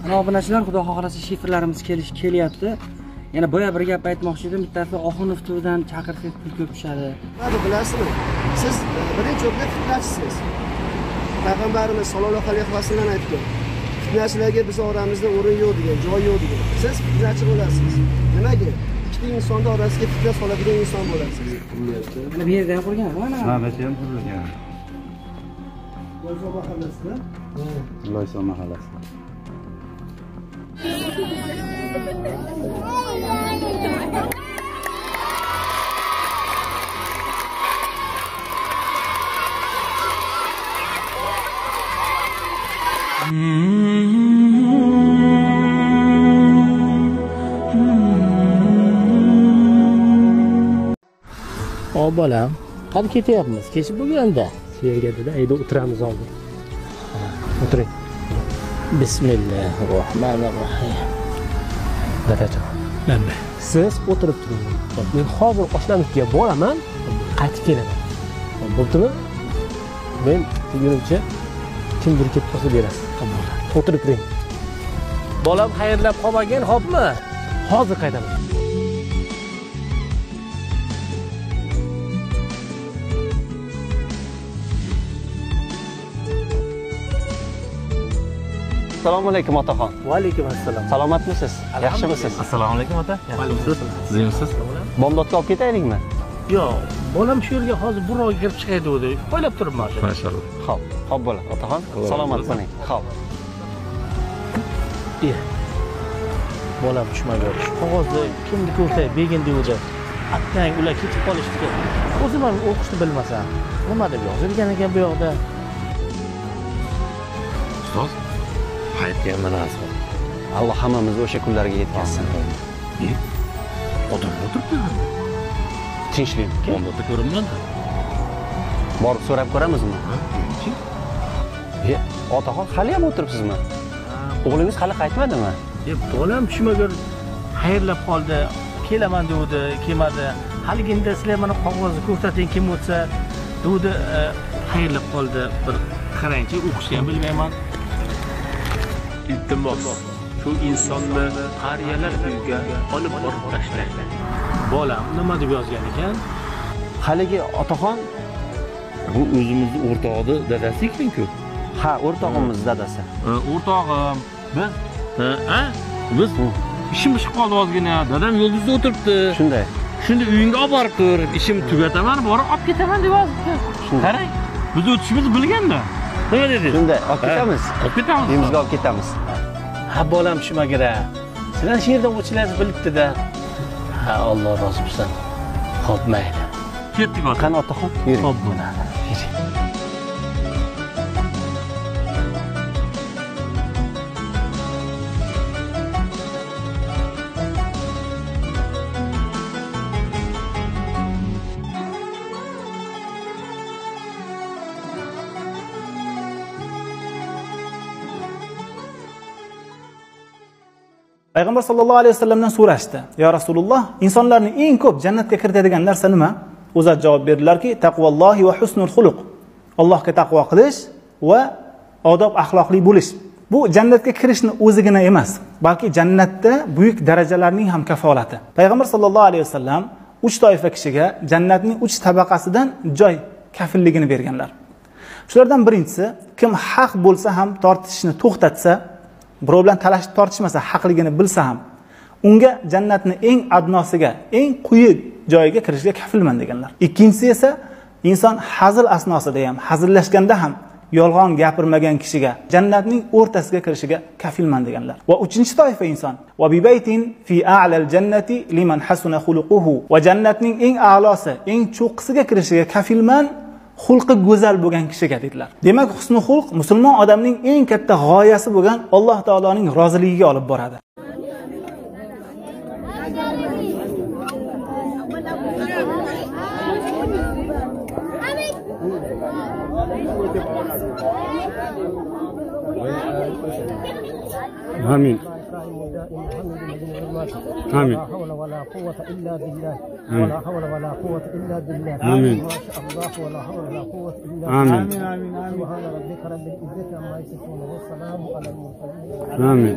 Ana obunachilar, xudo xohlasa shifrlarimiz kelyapti. Yana boya bir gap aytmoqchi edim. Bittasi Oxunov tuvidan chaqirsangiz pul ko'p tushadi. Mana bilasizmi? Siz birinchi o'rinda fitnachisiz. Payg'ambarimiz sollallohu alayhi vasallam aytgan. Fitnachilarga biz oramizda o'rin yo'q degan, joy yo'q degan. Siz fitnachi bo'lasiz. Nimaga? Ikki insonning orasiga fitna soladigan inson bo'lasiz. Mana bu yerda ham qurgan, mana. Ha, bu yerda ham qurilgan. Loyso mahallasida? Loyso mahallasida. O bolam, qani ketyapmiz? Kechib bo'lganda. Yerga dedi, ayda o'tiramiz oldin. O'tiring. Bismillahirrohmanirrohim. Dadajon. Mana siz o'tirib turing. Men hozir oshnamizga boraman, qaytib kelaman. Bo'ptimi? Men degunimcha kimdir kelib qolsa berasiz. O'tirib turing. Bolam xayrlab qolmagan, xo'pmi? Hozir qaytaman. Assalomu alaykum otaxon. Va alaykum assalom. Salomatmisiz? Yaxshimisiz? Assalomu alaykum ota. Yaxshimisiz? Sizmisiz? Bomdodga olib ketaylikmi? Yo'q, bolam shu yerga hozir burroqqa kirib chiqay degdi. Poylab turibman. Mashallah. Xo'p bo'ling otaxon. Salomat bo'ling. Xo'p. Bolam tushmagan. Shu qog'ozni kimni ko'rsa begin degdi. Attang ular ketib qolishdi. O'zim ham o'qishni bilmasam. Nima deb yozilgan ekan bu yoqda? Ustoz, hayotga mana asol. Alloh hammamizni o'sha kunlarga yetkazsin. Odam o'tiribdi. Tinchlik. Bomdodda ko'rinmadi. Borib so'rab ko'ramizmi? Otaxon hali ham o'tiribsizmi? O'g'lingiz hali qaytmadimi? Bolam tushmagan. Xayrlab qoldi. Kelaman degdi, kelmadi. Haliginda sizlar mana qog'ozni ko'rsating kim o'tsa degdi, xayrlab qoldi. Bir qarangchi, o'qishni ham bilmayman. Iltimos, shu insonni qariyalar uyiga olib borib tashlang. Bolam nima deb yozgan ekan? Haligi otaxon Bu o'zimizni o'rtog'i dadasi ekan-ku. ha, o'rtog'imiz dadasi. O'rtog'im, biz ishim chiqib qoldi ozgina. Dadam yo'ldizda o'tiribdi. Shunday. Shunda uyingga olib borib tur, ishimni tugataman, borib olib ketaman deb yozibdi. Qarang, biz o'tishimizni bilganda. Nima dedingiz? Shunday, olib ketamiz. Olib ketamiz. Uyimizga olib ketamiz. Ha, bolam tushmagira. Sizlar shu yerdan o'tishingizni bilibdi-da. Ha, Alloh rozi bo'lsin. Xo'p, mayli. Ketdik ota. Qani otaxon, yuring. Xo'p, bo'ladi. Payg'ambar sallallohu alayhi vasallamdan so'rashdi: "Ya Rasululloh, insonlarning eng ko'p jannatga kiritadigan narsa nima?" U zot javob berdilarki: "Taqvallohi va husnul xuluq." Allohga taqvo qilish va odob axloqli bo'lish. Bu jannatga kirishni o'zigina emas, balki jannatda buyuk darajalarning ham kafolati. Payg'ambar sallallohu alayhi vasallam 3 toifa kishiga jannatning 3 tabaqasidan joy kafilligini berganlar. Shulardan birinchisi, kim haq bo'lsa ham tortishni to'xtatsa, birov bilan talashib tortishmasa, haqligini bilsa ham, unga jannatni eng adnosiga, eng quyi joyiga kirishga kafilman deganlar. Ikkinchisi esa inson hazil asnosida ham, hazillashganda ham yolg'on gapirmagan kishiga jannatning o'rtasiga kirishiga kafilman deganlar. Va uchinchi toifa inson va bi baytin fi a'lal jannati liman hasuna xuluquhu, va jannatning eng a'losi, eng cho'qqisiga kirishiga kafilman xulqi go'zal bo'lgan kishiga dedilar. Demak, husnul xulq musulmon odamning eng katta g'oyasi bo'lgan Alloh taoloning roziligiga olib boradi. Amin. إن حمد مجيد آمين. لا حول ولا قوة إلا بالله آمين. ولا حول ولا قوة إلا بالله آمين. ما شاء الله ولا حول ولا قوة إلا آمين. بالله سبحان ربك رب العزة عما يصفون والسلام على المرسلين آمين.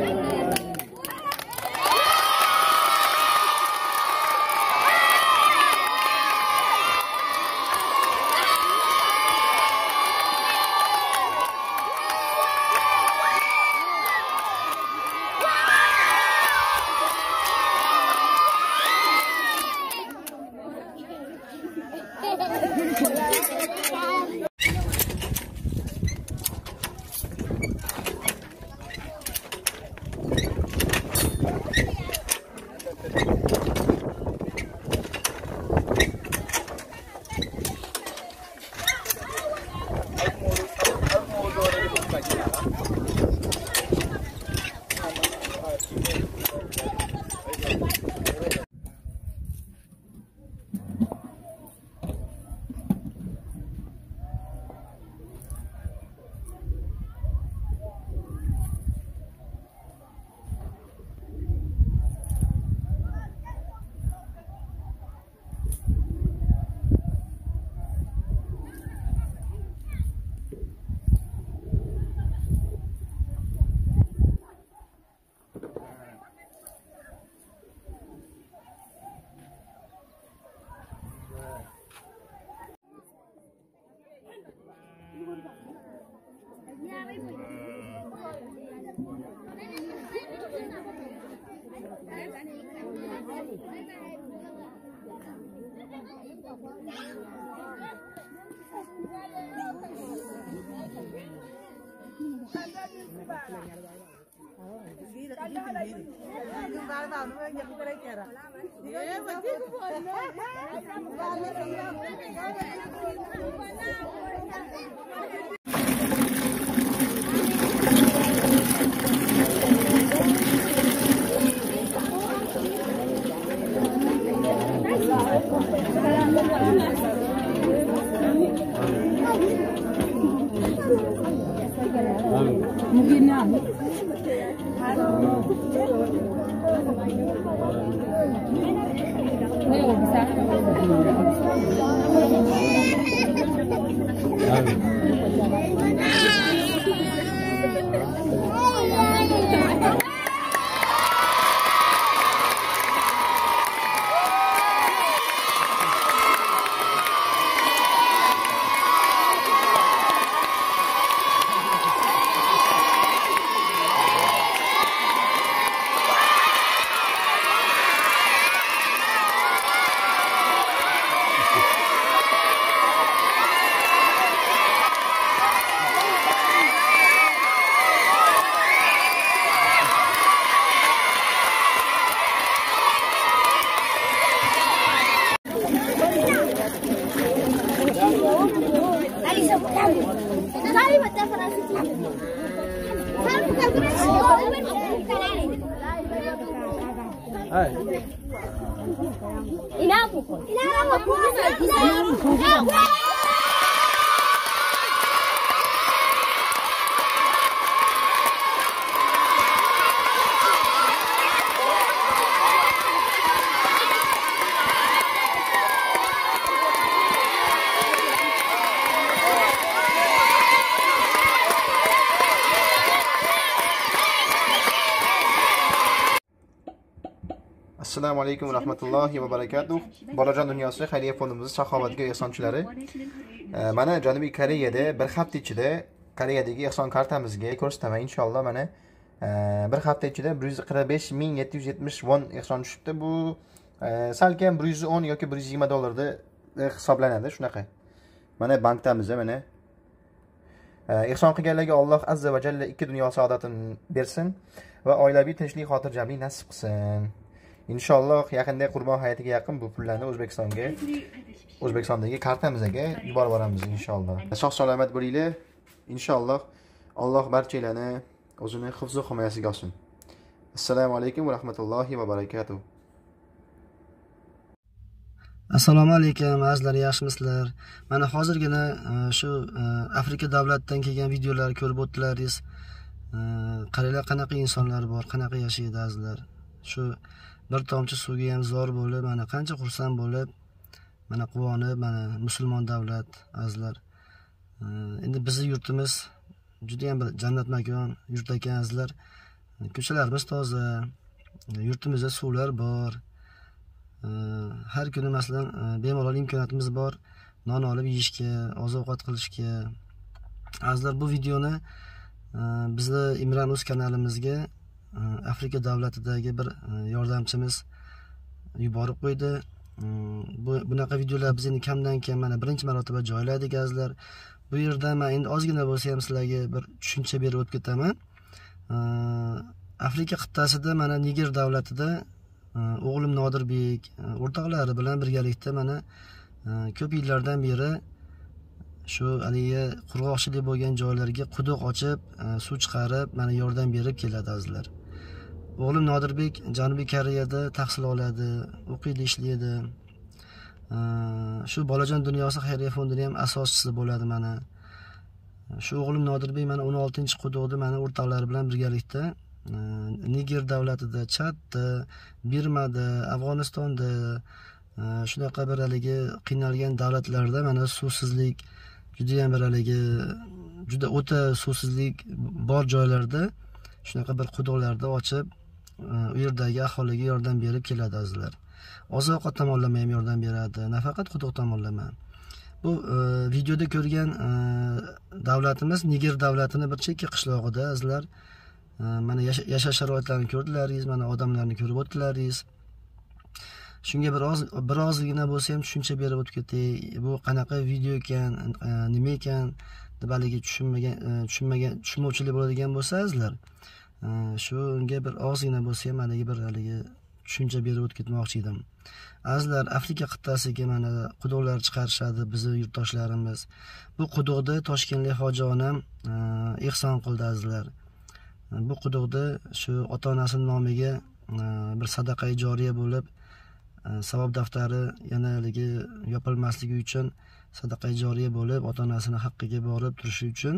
Assalomu alaykum va rahmatullohi va barakatuh. Bolajon dunyosi xayriya fondimiz saxovatga ehsonchilari. Mana Janubiy Koreyada bir hafta ichida Koreyadagi ehson kartamizga ko'rsataman inshaalloh. Mana bir hafta ichida 145.770 won ehson tushibdi. Bu salkam 110 yoki 120 dollarda hisoblanadi, shunaqa. Mana bankdamiz, mana ehson qilganlarga Alloh azza va jalla ikki dunyo saodatini bersin va oilaviy tinchlik, xotirjamlik nasib qilsin. İnşallah yaqinda Qurbon hayitiga yaqin bu pullarni O'zbekistondagi kartamizga yuborib boramiz inshaalloh. Sog' salomat bo'linglar. Inshaalloh Alloh barchalarni o'zini hifz va himoyasiga olsin. Assalomu alaykum va rahmatullohi va barakatuh. Assalomu alaykum azizlar, yaxshimisizlar? Mana hozirgina shu Afrika davlatidan kelgan videolarni ko'rib o'tdilaringiz. Qaranglar qanaqa insonlar bor, qanaqa yashaydi azizlar. Shu bir tomchi suvga ham zor bo'lib, mana qancha xursand bo'lib, mana quvonib, mana musulmon davlat azizlar. Endi bizning yurtimiz juda ham bir jannat makon yurt ekan azizlar. Ko'chalarimiz toza, yurtimizda suvlar bor. Har kuni masalan bemalol imkoniyatimiz bor non olib yeyishga, oziq-ovqat qilishga. Azizlar, bu videoni bizni Imran Uz kanalimizga Afrika davlatidagi bir yordamchimiz yuborib qo'ydi. Bunaqa videolar biz endi kamdan kam mana birinchi marotaba joyladik azizlar. Bu yerda men endi ozgina bo'lsa ham sizlarga bir tushuncha berib o'tib ketaman. Afrika qit'asida mana Niger davlatida o'g'lim Nodirbek o'rtoqlari bilan birgalikda mana ko'p yillardan beri shu haligi qurg'oqchilik bo'lgan joylarga quduq ochib, suv chiqarib, mana yordam berib keladi azizlar. O'g'lim Nodirbek Janubiy Koreyada tahsil oladi, o'qiydi, ishlaydi. Shu Bolajon dunyosi xayriya fondining ham asoschisi bo'ladi mana. Shu o'g'lim Nodirbek mana 16-quduqni mana o'rtoqlari bilan birgalikda Niger davlatida, Chadda, Birmada, Afg'onistonda shunaqa bir haligi qiynalgan davlatlarda mana suvsizlik juda ham bir haligi juda o'ta suvsizlik bor joylarda shunaqa bir quduqlarda ochib, u yerdagi aholiga yordam berib keladi azizlar. Oziq-ovqat tomonlama ham yordam beradi, nafaqat quduq tomonlama. Bu videoda ko'rgan davlatimiz Niger davlatini bir chekka qishlog'ida azizlar. Mana yashash sharoitlarini ko'rdilaringiz, mana odamlarni ko'rib o'tdilaringiz. Shunga birozgina bo'lsa ham tushuncha berib o'tib ketay. Bu qanaqa video ekan, nima ekan deb haligi tushunmovchilik bo'ladigan bo'lsa azizlar, shunga bir ozgina bo'lsa ham haligi tushuncha berib o'tib ketmoqchi edim. Azizlar, Afrika qit'asiga mana quduqlar chiqarishadi bizning yurtdoshlarimiz. Bu quduqda Toshkentlik hoji onam ehson qildi azizlar. Bu quduqda shu ota-onasining nomiga bir sadaqa joriya bo'lib, savob daftari yana haligi yopilmasligi uchun sadaqa joriya bo'lib, ota-onasining haqqiga borib turishi uchun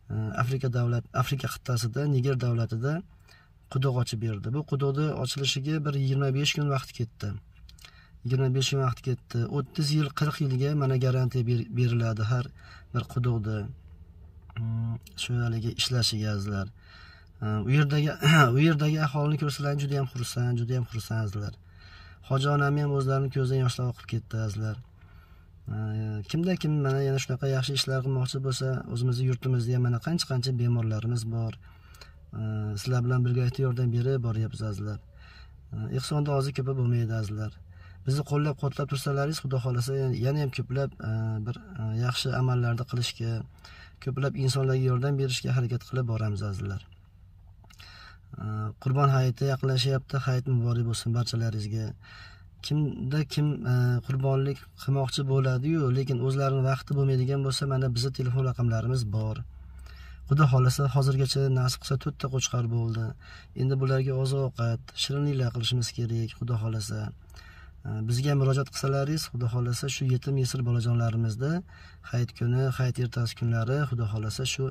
Afrika qit'asida, Niger davlatida quduq ochib berdi. Bu quduqni ochilishiga bir 25 kun vaqt ketdi. 25 kun vaqt ketdi. 30 yil, 40 yilga mana garantiya beriladi har bir quduqda shu haligi ishlashiga azizlar. U yerdagi aholini ko'rsalaring juda ham xursand azizlar. Hoji onam ham o'zlarining ko'zidan yoshlar oqib ketdi azizlar. Kimda kim mana yana shunaqa yaxshi ishlar qilmoqchi bo'lsa, o'zimizning yurtimizda ham mana qancha bemorlarimiz bor. Sizlar bilan birgalikda yordam berib boryapmiz azizlar. Ehsonda ozi ko'pa bo'lmaydi azizlar. Bizni qo'llab-quvvatlab tursalaringiz, Xudo xolasa yana ham ko'plab bir yaxshi amallarni qilishga, ko'plab insonlarga yordam berishga harakat qilib boramiz azizlar. Qurbon hayiti yaqinlashyapti. Hayit muborak bo'lsin barchalaringizga. Kimda kim qurbonlik qilmoqchi bo'ladi-yu, lekin o'zlarining vaqti bo'lmaydigan bo'lsa, mana bizning telefon raqamlarimiz bor. Xudo xolasa hozirgacha nasib qilsa 4 ta qo'chqar bo'ldi. Endi bularga oziq-ovqat, shirinliklar qilishimiz kerak, Xudo xolasa. Bizga murojaat qilsalaringiz, Xudo xolasa shu yetim yesir bolajonlarimizda hayit kuni, hayit ertasi kunlari Xudo xolasa shu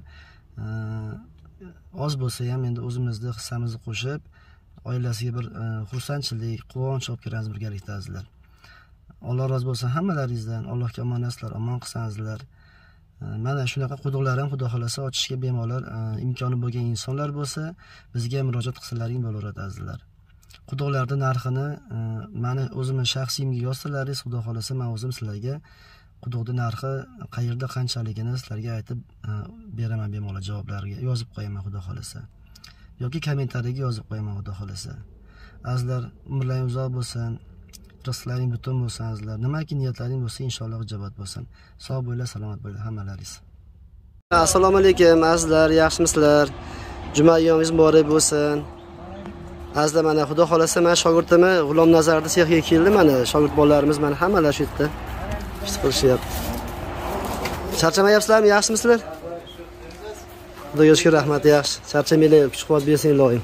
oz bo'lsa ham endi o'zimizning hissamizni qo'shib, oilasiga bir xursandchilik, quvonch olib kiramiz birgalikda azizlar. Alloh rozi bo'lsin hammalaringizdan. Allohga omonatlar, omon qilsin azizlar. Mana shunaqa quduqlar ham Xudo xolasa ochishga bemalol imkoni bo'lgan insonlar bo'lsa, bizga murojaat qilsalaring bo'laveradi azizlar. Quduqlarning narxini meni o'zimning shaxsiyimga yozsalaringiz, Xudo xolasa men o'zim sizlarga quduqning narxi qayerda qanchaligini sizlarga aytib beraman, bemalol javoblarga yozib qo'yaman Xudo xolasa. Yoki kommentariyaga yozib qo'yaman Xudo xolasa. Azizlar, umrlaringiz uzoq bo'lsin, rizqlaring butun bo'lsin azizlar. Nimaki niyatlaring bo'lsa, inshaalloh ijobat bo'lsin. Sog' bo'linglar, salomat bo'linglar hammalaringiz. Assalomu alaykum azizlar, yaxshimisizlar? Juma yomingiz muborak bo'lsin. Azizlar, mana Xudo xolasa men shogirdimni G'ulom Nazarda sexiga keldi. Mana shogird bolalarimiz mana hammalar shu yerda ish qilishyapti. Charchamayapsizlarmi? Yaxshimisizlar? Xudoga shukr, rahmat, yaxshi. Charchamanglar, kuch-quvvat bersin ilohim.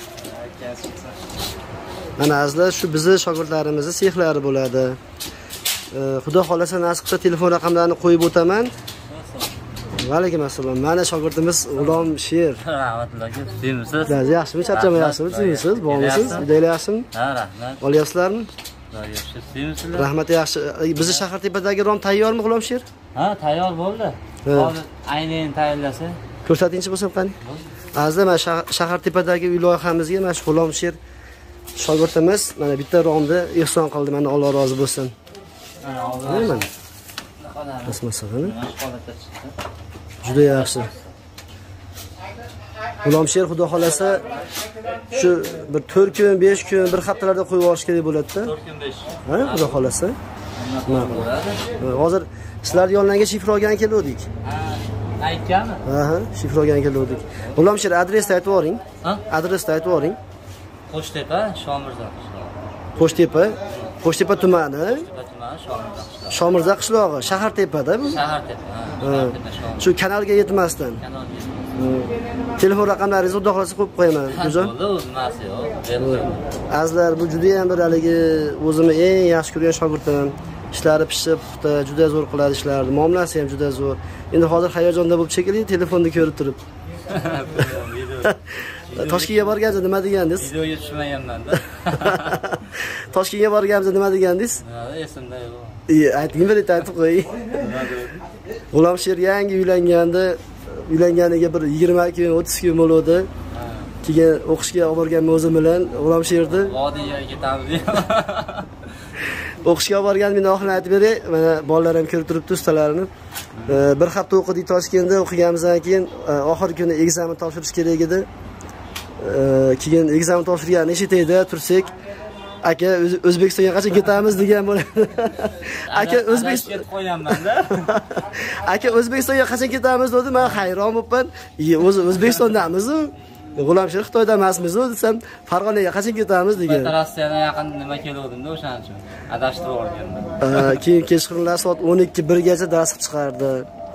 Mana azizlar, shu bizni shogirdlarimizning sexlari bo'ladi. Xudo xolasa nasib qilsa telefon raqamlarini qo'yib o'taman. Va alaykum assalom. Mana shogirdimiz G'ulom Sher. Rahmatulloh aka. Sizmisiz? Yaxshimi, charchamayapsizmi? Sizmisiz? Bormisiz? Uyda yaxshimi? Ha, rahmat. Olyapsizlarmi? Yaxshi. Sizmisizlar? Rahmat, yaxshi. Bizni Shahartepadagi rom tayyormi, G'ulom Sher? Ha, tayyor bo'ldi. Hozir aynan tayyorlasa. Ko'rsatingchi bo'lsam qani. Azizlar, mana Shahartepadagi uy loyihamizga mana shu G'ulom Sher shogirdimiz mana bitta romni ehson qildi. Mana Alloh rozi bo'lsin. Mana. Rasmasag'ini. Juda yaxshi. G'ulom Sher xudo xolasa shu bir 4 kun, 5 kun, bir haftalarda qo'yib yuborish kerak bo'ladi-da. 4 kun 5. Ha, xudo xolasa. Hozir sizlar yonlarga shifr olgan keldik. Ha, aytganmi? Ha, shifr olgan keldik. G'ulom Sher adresni aytib yuboring. Ha? Adresni aytib yuboring. Qo'shtepa, Shomirza. Qo'shtepa tumani, Shomirza qishlog'i, Shahartepada bu. Shahartepa. Shu kanalga yetmasdan. Telefon raqamlaringizni xudo xolasa qo'yib qo'yaman, Guljon. Azizlar, bu juda ham bir haligi o'zimni eng yaxshi ko'rgan shogirdim. Ishlari pishib, puxta, juda zo'r qiladi ishlarni. Muomalasi ham juda zo'r. Endi hozir hayajonda bo'lib shekilli telefonni ko'rib turib. Toshkentga borgansiz nima degandingiz? Videoga tushmaganman-da. Toshkentga borgansiz nima degandingiz? Esimda yo'q. Ayting, bir aytib qo'y. G'ulom Sher yangi uylanganiga bir 20 kun, 30 kun bo'ldi. Keyin o'qishga olib borganman o'zim bilan G'ulom Sherni. Vodiyga ketamiz. O'qishga olib borgan, men oxirini aytib beray. Mana bolalar ham ko'rib turibdi ustalarini. Bir hafta o'qidik Toshkentda, o'qiganimizdan keyin oxirgi kuni ekzamen topshirish kerak edi. Keyin ekzamen topshirgan eshitayda tursak, aka O'zbekistonga qachon ketamiz degan bo'ladi. Aka O'zbekistonga qo'yaman-da. Aka O'zbekistonga qachon ketamiz dedi. Men hayron bo'libman. O'zi O'zbekistondamiz-ku. G'ulom Sher Xitoyda emasmiz desam, Farg'onaga qachon ketamiz degan. Rossiyadan yaqin nima keluvdim-da o'shaning uchun. Adashtirib olganman. Keyin kechqurunlar soat 12-1 gacha dars chiqardi.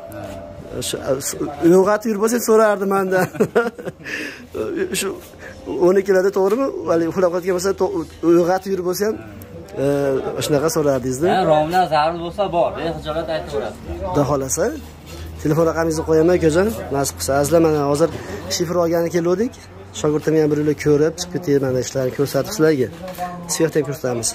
Yo'g'at yurmasam so'rardi mendan. Shu 12larda to'g'rimi? Hali uxlab qolgan bo'lsa, yo'g'at yurib bo'lsam, shunaqa so'rardingiz-da. Romlar zarur bo'lsa bor, hijolat aytaverasiz. Xudo xolasa telefon raqamingizni qo'yaman, akajon. Nasib qilsa, azizlar, mana hozir shifr olgani keldik. Shogirdim ham bir yo'la ko'rib, chiqib ketib mana ishlarni ko'rsatib sizlarga. Siyaqdan ko'rsatamiz.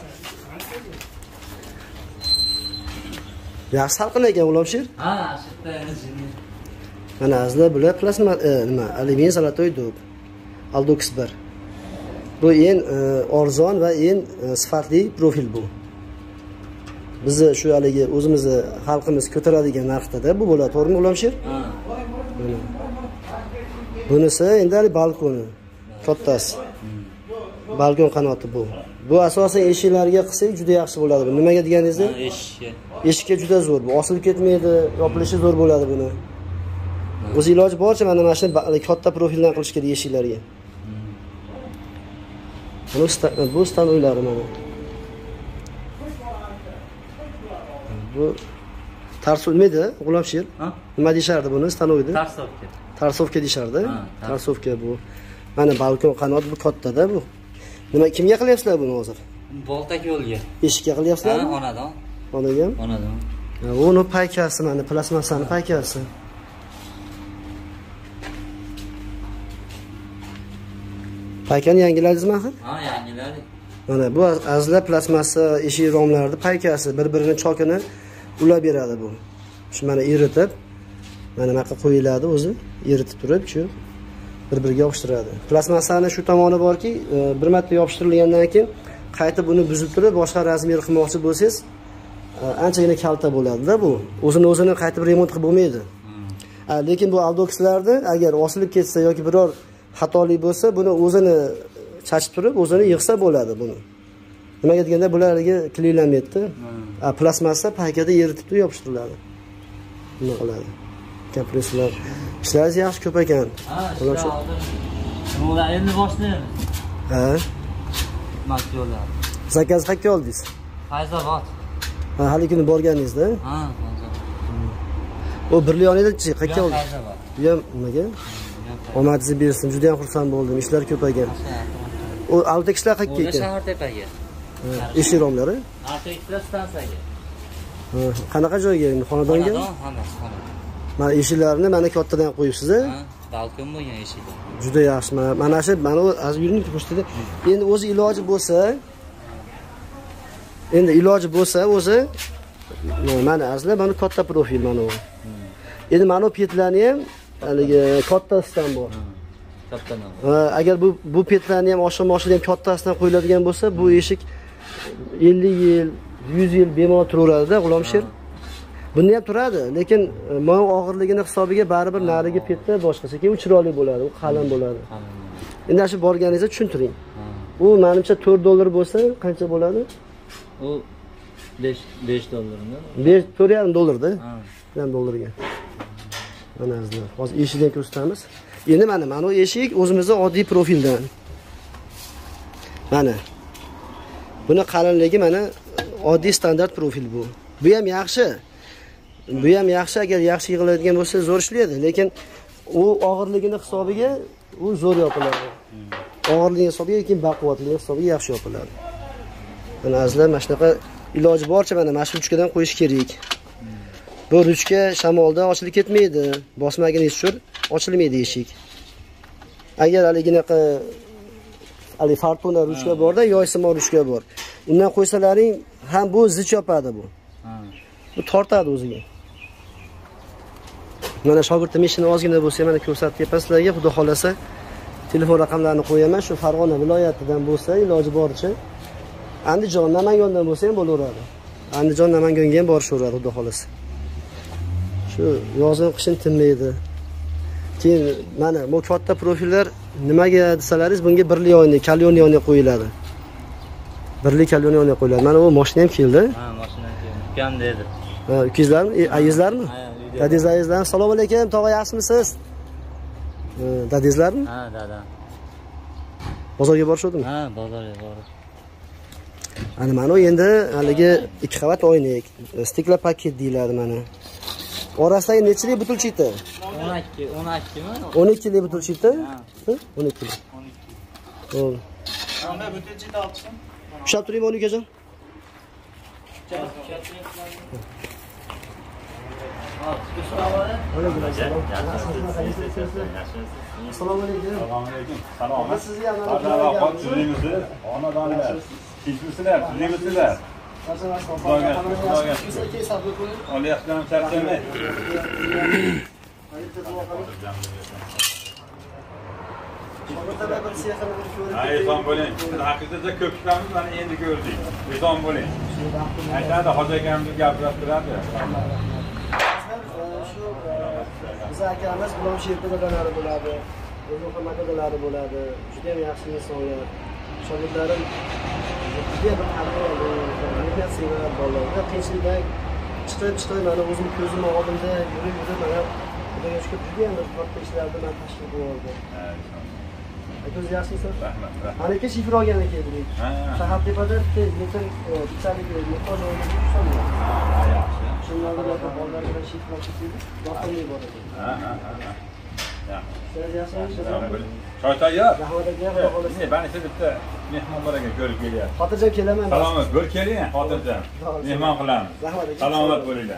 Yaxshi salqin ekan G'ulom Sher. Ha, shitda. Mana azizlar, bular plasma nima? Alyumin zolotoy dub. Aldox 1. Bu eng arzon va eng sifatli profil bu. Bizni shu haligi o'zimizni xalqimiz ko'taradigan narxda bu bo'ladi, to'g'rimi G'ulom Sher? Ha. Bunisi endi balkoni, kattasi. Balkon qanoti bu. Bu asosan eshiklarga qilsak juda yaxshi bo'ladi. Nimaga deganingizda? Eshikka. Eshikka juda zo'r. Bu osilib ketmaydi, yopilishi zo'r bo'ladi buni. O'zi iloji boricha mana shuni katta profildan qilish kerak eshiklarga. Bu stanoylari mana. Bu tarsovkmidi, G'ulom Sher? Nima deyishardi buni stanoyda? Tarsovka. Tarsovka deyishardi. Tarsovka bu. Mana balkon qanot bu kattada bu. Nima kimga qilyapsizlar buni hozir? Boltak yo'lga. Eshikka qilyapsizlarmi? Ha, onadon. Onagam? Onadon. Uni paykasi mana plasmasani paykasi. Paykani yangiladingizmi axir? Ha, yangiladik. Mana bu azizlar plasmassa eshik romlarida paykasi bir-birini chokini ulab beradi bu. Shu mana eritib, mana bunaqa qo'yiladi o'zi, eritib turib, shu bir-biriga yopishtiradi. Plasmassani shu tomoni borki, bir marta yopishtirilgandan keyin qaytib uni buzib turib, boshqa razmer qilmoqchi bo'lsangiz, anchagina kalta bo'ladi-da bu. O'zini qaytib remont qilib bo'lmaydi. Lekin bu aldokslarda agar osilib ketsa yoki biror xatolik bo'lsa, buni o'zini chachib turib, o'zini yig'sa bo'ladi buni. Nimaga deganda bularga kleylanmaydi. Plasmassa paykada eritib turib yopishtiriladi. Nima qiladi? Kompressor. Ishlaringiz yaxshi ko'p ekan. Nima endi boshlaymiz. Ha? Makyolar. Zakaz qayerga oldingiz? Fayzobod. Ha, hali kuni borganingizda? Ha, Fayzobod. O 1 million edi, qayerga oldingiz? Bu ham nimaga? Omadingizni bersin. Juda ham xursand bo'ldim. Ishlar ko'paygan. O altekishlar qayerga ketdi? Shahartepaga. Eshik romlari? Altekishlar stansiyaga. Qanaqa joyga endi? Xonadonga? Hammasi xonadon. Mana eshiklarini mana kattadan qo'yibsiz. Balkon bo'lgan eshiklar. Juda yaxshi. Mana shu mana az yurning ko'rsatdi. Endi o'zi iloji bo'lsa, o'zi mana azlar mana katta profil mana u. Endi mana bu petlarni ham haligi kattasidan bor. Kattadan. Agar bu petlarni ham oshirmoqchilar ham kattasidan qo'yiladigan bo'lsa, bu eshik 50 yil, 100 yil bemalol turaveradi-da, G'ulomsher. Bunda ham turadi, lekin mana og'irligini hisobiga baribir narigi petlar boshqacha, keyin u chiroyli bo'ladi, u qalin bo'ladi. Endi shu borganingizda tushuntiring. U menimcha $4 bo'lsa, qancha bo'ladi? U $5 $4.5 $4.5 Mana azlar. Hozir eshikdan ko'rsatamiz. Endi mana bu eshik o'zimizning oddiy profildan. Mana. Buni qalinligi mana oddiy standart profil bu. Bu ham yaxshi. Agar yaxshi yig'iladigan bo'lsa zo'r ishlaydi, lekin u og'irligini hisobiga u zo'r yopiladi. Og'irligi hisobiga, lekin baquvvatligi hisobiga yaxshi yopiladi. Mana azlar mana shunaqa iloji boricha mana mana shu ruchkadan qo'yish kerak. Bu ruchka shamolda ochilib ketmaydi, bosmagingiz tushur, ochilmaydi eshik. Agar haliginaqa fartona ruchka borda, yoysimon ruchka bor. Undan qo'ysalaring ham bu zich yopadi bu. Bu tortadi o'ziga. Mana shogirdim ishini ozgina bo'lsa mana ko'rsatib kepasizlarga, xudo xolasa telefon raqamlarini qo'yaman. Shu Farg'ona viloyatidan bo'lsa, iloji boricha Andijon, Namangandan bo'lsa ham bo'laveradi. Andijon, Namanganga ham borishaveradi, xudo xolasa. Shu yozin qishin tinmaydi. Keyin mana bu katta profillar nimaga desalaringiz, bunga birli oyni, kalyonni oyni qo'yiladi. Birli kalyonni oyni qo'yiladi. Mana bu mashina ham keldi. Mashina keldi. Ukam dedi. Ukangizlarmi? Ayizlarmi? Dadangizlar. Assalomu alaykum, tog'a yaxshimisiz? Dadangizlarmi? Dada. Bozorga borishadimi? Bozorga borib. Mana endi haligi 2 qavat oynak, stikla paket deyiladi mana. Orasidagi nechilik butulchita? 12 mi? 12lik butulchita? 12lik. Xo'p. Unda butulchita olsin. Ushlab turaymi uni ukajon? Assalomu alaykum. Salomat. Sizni ham Barnavaqot sizlarimizni, onadonalar. Tinchmisizlar, sizlarmisizlar? Olyapman, charchamay. Eson bo'ling. Siz haqiqatda ko'pchilarimiz mana endi ko'rdik. Eson bo'ling. Aytadi, hoji akamni gapirib turadi. Shu biz akamiz G'ulomsherda dadalari bo'ladi, O'zbekiston dadalari bo'ladi. Juda ham yaxshi insonlar. Shogirdlarim juda bir qadrli, mehnat sevar bolalar. Qiyinchilikdan chiqib mana o'zim ko'zim oldimda yurib mana xudoga shukr juda ham katta ishlarni men tashkil qildim. Ko'z yaxshisiz? Rahmat. Mana ikki shifr olgani keldik. Shahartepada lekin bittalik muhtoj bo'lib yaxshi. Shundan da bolalar bilan shifr olib keldik. Yoqimli bo'ladi. Choy tayyor. Rahmat aka. Bani siz bitta mehmon bor ekan, ko'rib kelyapti. Xotirjam kelaman. Salomat, bir keling, xotirjam. Mehmon qilamiz. Rahmat aka. Salomat bo'linglar.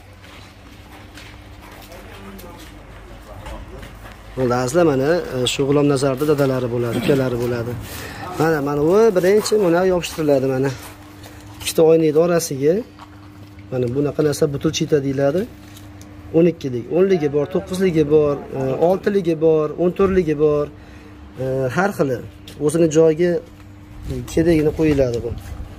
Azizlar mana shu G'ulomnazarda dadalari bo'ladi, ukalari bo'ladi. Mana bu birinchi mana yopishtiriladi mana. Ikkita oynak orasiga mana bunaqa narsa butulchita deyiladi. 12lik, 10ligi bor, 9ligi bor, 6ligi bor, 14ligi bor. Har xili o'zining joyiga kerakligini qo'yiladi bu.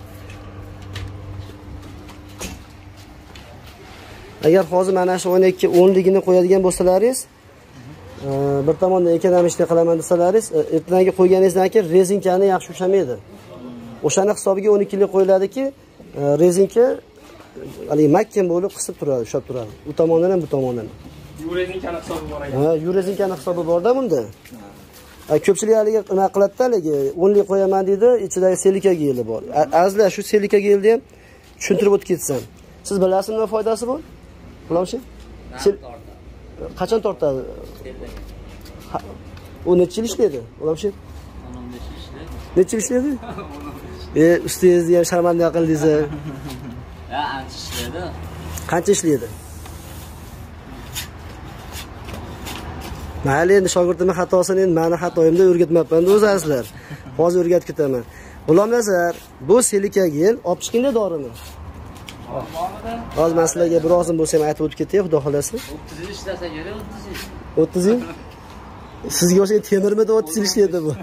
Agar hozir mana shu oynakka 10ligini qo'yadigan bo'lsalaringiz, bir tomondan ekonomishni qilaman desalaringiz, ertangi qo'yganingizdan keyin rezinkani yaxshi ushlamaydi. O'shani hisobiga 12lik qo'yiladiki, rezinka haligi mahkam bo'lib qisib turadi, ushlab turadi. U tomondan ham bu tomondan. Yurezinkani hisobi bor ekan. Yurezinkani hisobi bor-da bunda. Ko'pchilik haligi nima qiladi-da, haligi 10lik qo'yaman deydi, ichidagi silika geli bor. Azizlar, shu silika gelni ham tushuntirib o'tib ketsam. Siz bilasizmi nima foydasi bor? G'ulomshi? Qachon tortadi? U necha yil ishlaydi? G'ulomshi? 15 yil ishlaydi. Necha yil ishlaydi? Ustingizni ham sharmanda qildingiz. Ancha ishlaydi. Qancha ishlaydi? Mayli endi shogirdimni xatosini endi meni xatoyimda o'rgatmayapman-da o'zingizlar. Hozir o'rgatib ketaman. G'ulom Nazar, bu silika gel, olib chiqinglar dorini. Hozir men sizlarga bir ozim bo'lsa ham aytib o'tib ketay, xudo xolasa. 30 ishlasa kerak, 30 yil. Sizga o'xshagan temirmidi 30 yil ishlaydi bu.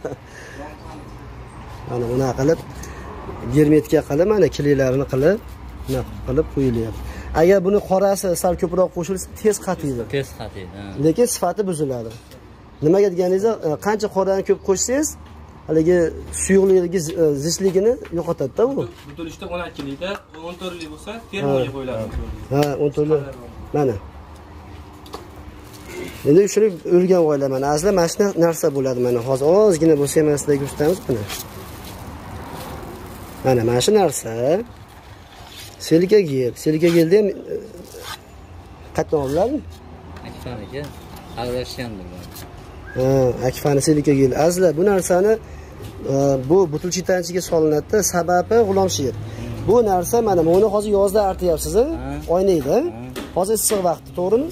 Mana buni qilib germetika qilib, mana kiliklarini qilib, nima qilib qo'yilyapti. Agar buni qorasi sal ko'proq qo'shilsa, tez qatiydi. Tez qatiydi. Lekin sifati buziladi. Nimaga deganingizda, qancha qorani ko'p qo'shsangiz, haligi suyuqligi, zishligini yo'qotadi-da bu. Butulishda 12 likda, 14 lik bo'lsa, termoga qo'yiladi. Ha, 14 lik. Mana. Endi shuni o'rgan o'ylayman. Asli mana shu narsa bo'ladi. Mana hozir ozgina bo'lsa ham sizlarga ko'rsatamiz buni. Mana shu narsa silika gel. Silika gelda ham qatnov oladimi? Akfaniga aralashgandir bu. Ha, akfani silika gel. Asli bu narsani bu butilchitanchiga solinadi. Sababi g'ulomshir. Bu narsa mana buni hozir yozda artyapsiz, oynaydi. Hozir issiq vaqti, to'g'rimi?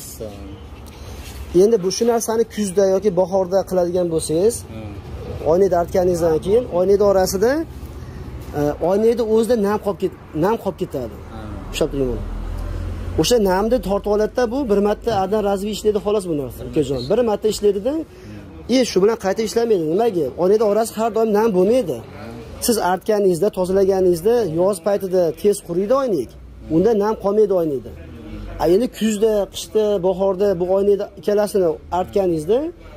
Endi bu shu narsani kuzda yoki bahorda qiladigan bo'lsangiz, oynayda artganingizdan keyin oynayda orasida oynayda o'zida nam qolib ketadi. Ushlab turing. O'sha namni tortib oladi-da, bu bir marta adan razvi ishlaydi xolos bu narsa. Ukajon, bir marta ishlaydi-da, shu bilan qayta ishlamaydi. Nimaga? Oynayda orasi har doim nam bo'lmaydi. Siz artganingizda, tozalaganingizda yoz paytida tez quriydi oynak. Unda nam qolmaydi oynayda. Endi kuzda, qishda, bahorda bu oynayda ikkalasini artganingizda.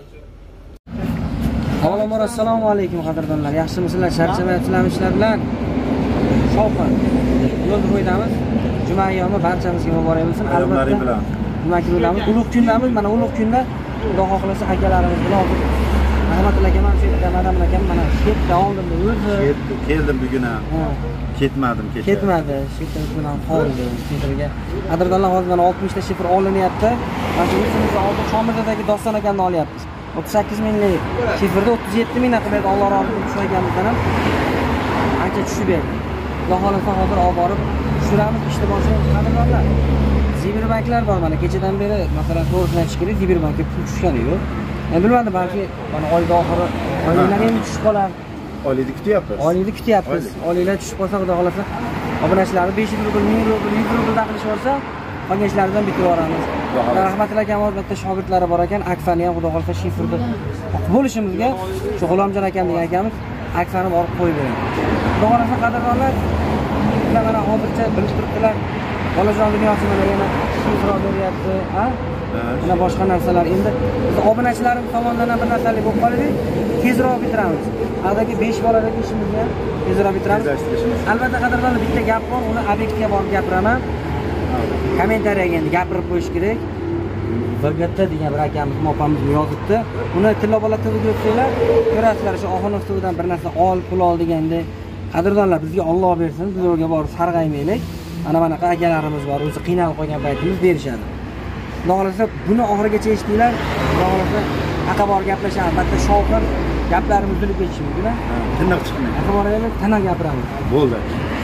Avvalambor assalomu alaykum qadrdonlar. Yaxshimisizlar? Charchamayapsizlarmi ishlar bilan? Shovqin. Yo'lda qo'ydamiz. Juma yomi barchamizga muborak bo'lsin. Albatta. Nima kunimiz? Ulug' kundamiz. Mana ulug' kunda Xudo xohlasa akalarimiz bilan Rahmatulloh aka ham shu yerda madam akam mana ketdi oldim o'zi. Keldim bugun ham. Ketmadim kecha. Ketmadi. Shu yerda ham qoldi. Shifrga. Qadrdonlar hozir mana 60 ta shifr olinyapti. Mana shu o'zimizni oldik Shomirdagi Doston akamni olyapmiz. 38 minglik shifrda 37 ming qiladi. Alloh rozi bo'lsin tushmaganimizdan ham ancha tushib berdi. Xudo xolasa hozir olib borib tushiramiz, ishni boshlaymiz. Qadrdonlar. Ziberbanklar bor mana kechadan beri, masalan, to'g'risini aytish kerak, Ziberbankga pul tushgani yo'q. Bilmadim, balki mana oyda oxiri oyliklar endi tushib qolar. Oylikni kutyapmiz. Oylikni kutyapmiz. Oyliklar tushib qolsa, Xudo xolasa, obunachilarni 500 rubl, 1000 rubl, 100 rubldan qilishib olsa, qolgan ishlardan bitirib yuboramiz. Rahmatulloh akam bitta shogirdlari bor ekan, Akfani ham Xudo xolasa shifrni bo'lishimizga shu G'ulomjon akam degan akamiz Akfani borib qo'yib beradi. Xudo xolasa qadrdonlar, mana hozircha bilib turibdilar. Bolajon dunyosi mana yana shifr beryapti, ha? Mana boshqa narsalar. Endi biz obunachilarimiz tomonidan ham bir narsalik bo'lib qoladi. Tezroq bitiramiz. Adagi 5 boladagi ishimizni ham tezroq bitiramiz. Albatta qadrdonlar, bitta gap bor, uni obyektga borib gapiraman. Kommentariyaga endi gapirib qo'yish kerak. VGT degan bir akamiz, opamiz yozibdi. Uni tillobola TVga o'tsanglar, ko'rasizlar, shu Oxunov TVdan bir narsa ol, pul ol deganda. Qadrdonlar, bizga Alloh bersin, biz o'rga borib sarg'aymaylik. Mana akalarimiz bor, o'zi qiynalib qolgan paytimiz berishadi. Xudo xolasa buni oxirigacha eshitdinglar. Xudo xolasa aqa bor gaplashamiz. Albatta shovqin gaplarimiz uzilib ketishi mumkin. Tiniq chiqmaydi. Aqa boraymi? Tiniq gapiramiz. Bo'ldi.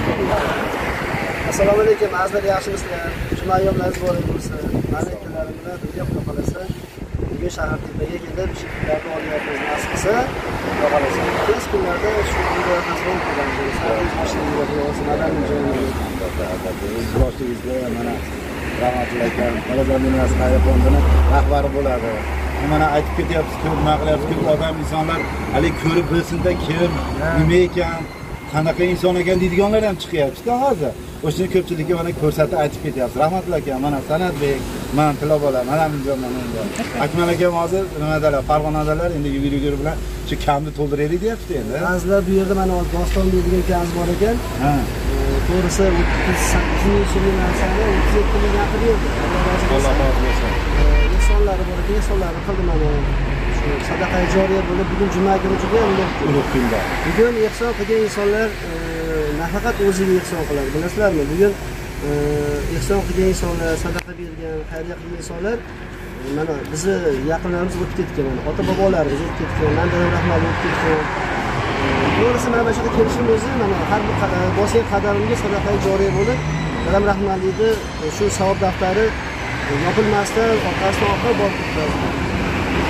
Assalomu alaykum, azizlar, yaxshimisizlar? Juma yo'llaringiz muborak bo'lsin. Malakalarim bilan birga Xudo xolasa bugun shahar tepaga kelib shifrlarni olyapmiz. Nasib qilsa, Xudo xolasa tez kunlarda shu yerda tasavvur qilamiz. Sarviz mashinalari olsin, madaniy joylarga. Boshlig'ingizga mana rahmatli akam, Bolajon dunyosi xayriya fondini rahbari bo'ladi. Mana aytib ketyapsiz, ko'p nima qilyapsiz, ko'p odam insonlar hali ko'rib bilsin-da, kim, nima ekan, qanaqa inson ekan deydiganlar ham chiqyapti-da hozir. O'shani ko'pchilikka mana ko'rsatib aytib ketyapsiz. Rahmatli akam, mana Sanatbek, mana Tilobola, mana Minjon endi. Akmal akam hozir nimadalar, Farg'onadalar, endi yugur bilan shu kamni to'ldiraylik deyapti endi. Azizlar, bu yerda mana Doston deydigan ukamiz bor ekan. Ha. To'g'risi 38 ming so'mlik narsani 37 ming yaqin berdi. Alloh rozi bo'lsin. Insonlari bor ekan, insonlarni qildi mana. Shu sadaqa joriya bo'lib, bugun juma kuni juda ulug' kunda. Bugun ihson qilgan insonlar nafaqat o'ziga ihson qiladi, bilasizlarmi? Bugun ihson qilgan insonlar, sadaqa bergan, xayriya qilgan insonlar mana bizni yaqinlarimiz o'tib ketgan, mana ota bobolarimiz o'tib ketgan, Mandaram rahmat o'tib ketgan. To'g'risi mana bu yerda kelishim o'zi mana har bir bosgan qadarimga sadaqa joriya bo'lib, Dadam rahmatlikni shu savob daftari yopilmasdan orqasidan orqa borib turibdi.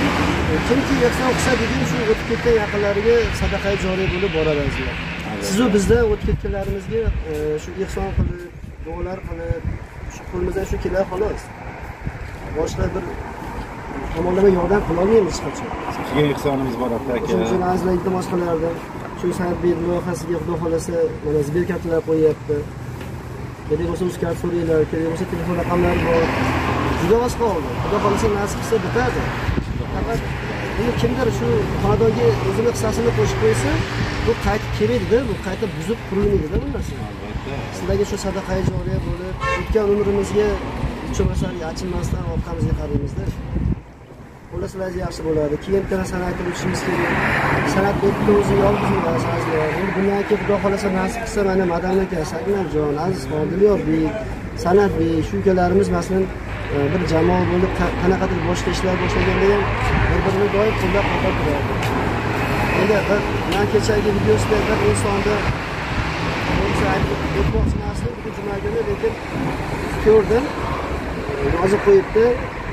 Kimki ehson qilsa degan shu o'tib ketgan yaqinlariga sadaqa joriy bo'lib boraveradilar. Siz-u bizdan o'tib ketganlarimizga shu ehson qilib, duolar qilib, shu qo'limizdan shu kelar xolos. Boshqa bir tomonlama yordam qila olmaymiz hech qachon. Sizga ehsonimiz bor aka. Shuning uchun azizlar iltimos qilardim. Shu san'at loyihasiga xudo xolasa mana zberkartalar qo'yapti. Kerak bo'lsa o'z kart so'raylar, kerak bo'lsa telefon raqamlari bor. Juda oz qoldi. Xudo xolasa nasib qilsa bitadi. Faqat buni kimdir shu xonadonga o'zini hissasini qo'shib qo'ysa, bu qayta kerakda, bu qayta buzib qurilmaydi-da bu narsa. Sizlarga shu sadaqa joriya bo'lib, o'tgan umrimizga cho'masar yachinmasdan orqamizga qaraymizda. Xulosalar yaxshi bo'ladi. Keyin yana san'atga o'tishimiz kerak. San'at bitta o'zi yolg'iz emas, azizlar. Endi bundan keyin xudo xolasa nasib qilsa mana Madam aka, Saknarjon, Azizxon, Dilyorbek, San'atbek, shu ukalarimiz masalan bir jamoa bo'lib qanaqadir boshqa ishlar boshlaganda ham bir-birini doim qo'llab-quvvatlab turadi. Endi men kechagi videosida bir insonda o'zi aytmoqchi emasdim, bugun juma kuni lekin ko'rdim. Yozib qo'yibdi.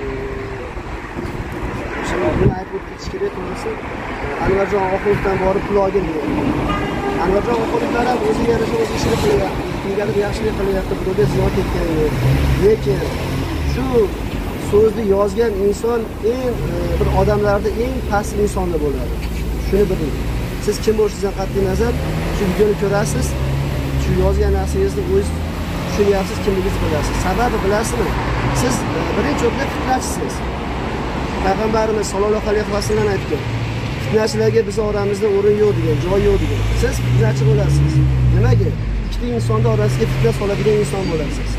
Buni aytib ketish kerak bo'lsa, Anvarjon Oxunovdan borib pul olgan deydi. Anvarjon Oxunovlar ham o'ziga yarasha o'z ishini qilyapti. Kimgadir yaxshilik qilyapti, birovga ziyon ketgan yo'q. Lekin shu so'zni yozgan inson eng bir odamlarda eng past insonda bo'ladi. Shuni biling. Siz kim bo'lishingizdan qat'iy nazar shu videoni ko'rasiz, shu yozgan narsangizni o'z tushunyapsiz, kimligingizni bilasiz. Sababi bilasizmi? Siz birinchi o'rinda fitnachisiz. Payg'ambarimiz sollallohu alayhi vasallam aytgan, fitnachilarga biz oramizda o'rin yo'q degan, joy yo'q degan. Siz fitnachi bo'lasiz. Nimaga? Ikkita insonning orasiga fitna soladigan inson bo'lasiz.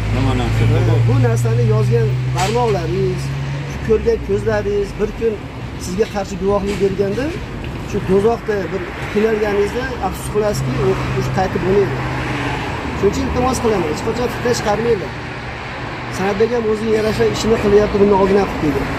Bu narsani yozgan barmoqlaringiz, shu ko'rgan ko'zlaringiz bir kun sizga qarshi guvohlik berganda, shu do'zaxda bir qiynalganingizda afsus qilasizki, o'sha qaytib bo'lmaydi. Shuning uchun iltimos qilaman, hech qachon fitna chiqarmanglar. San'atbek ham o'ziga yarasha ishini qilyapti, buni oldidan qilib deydi.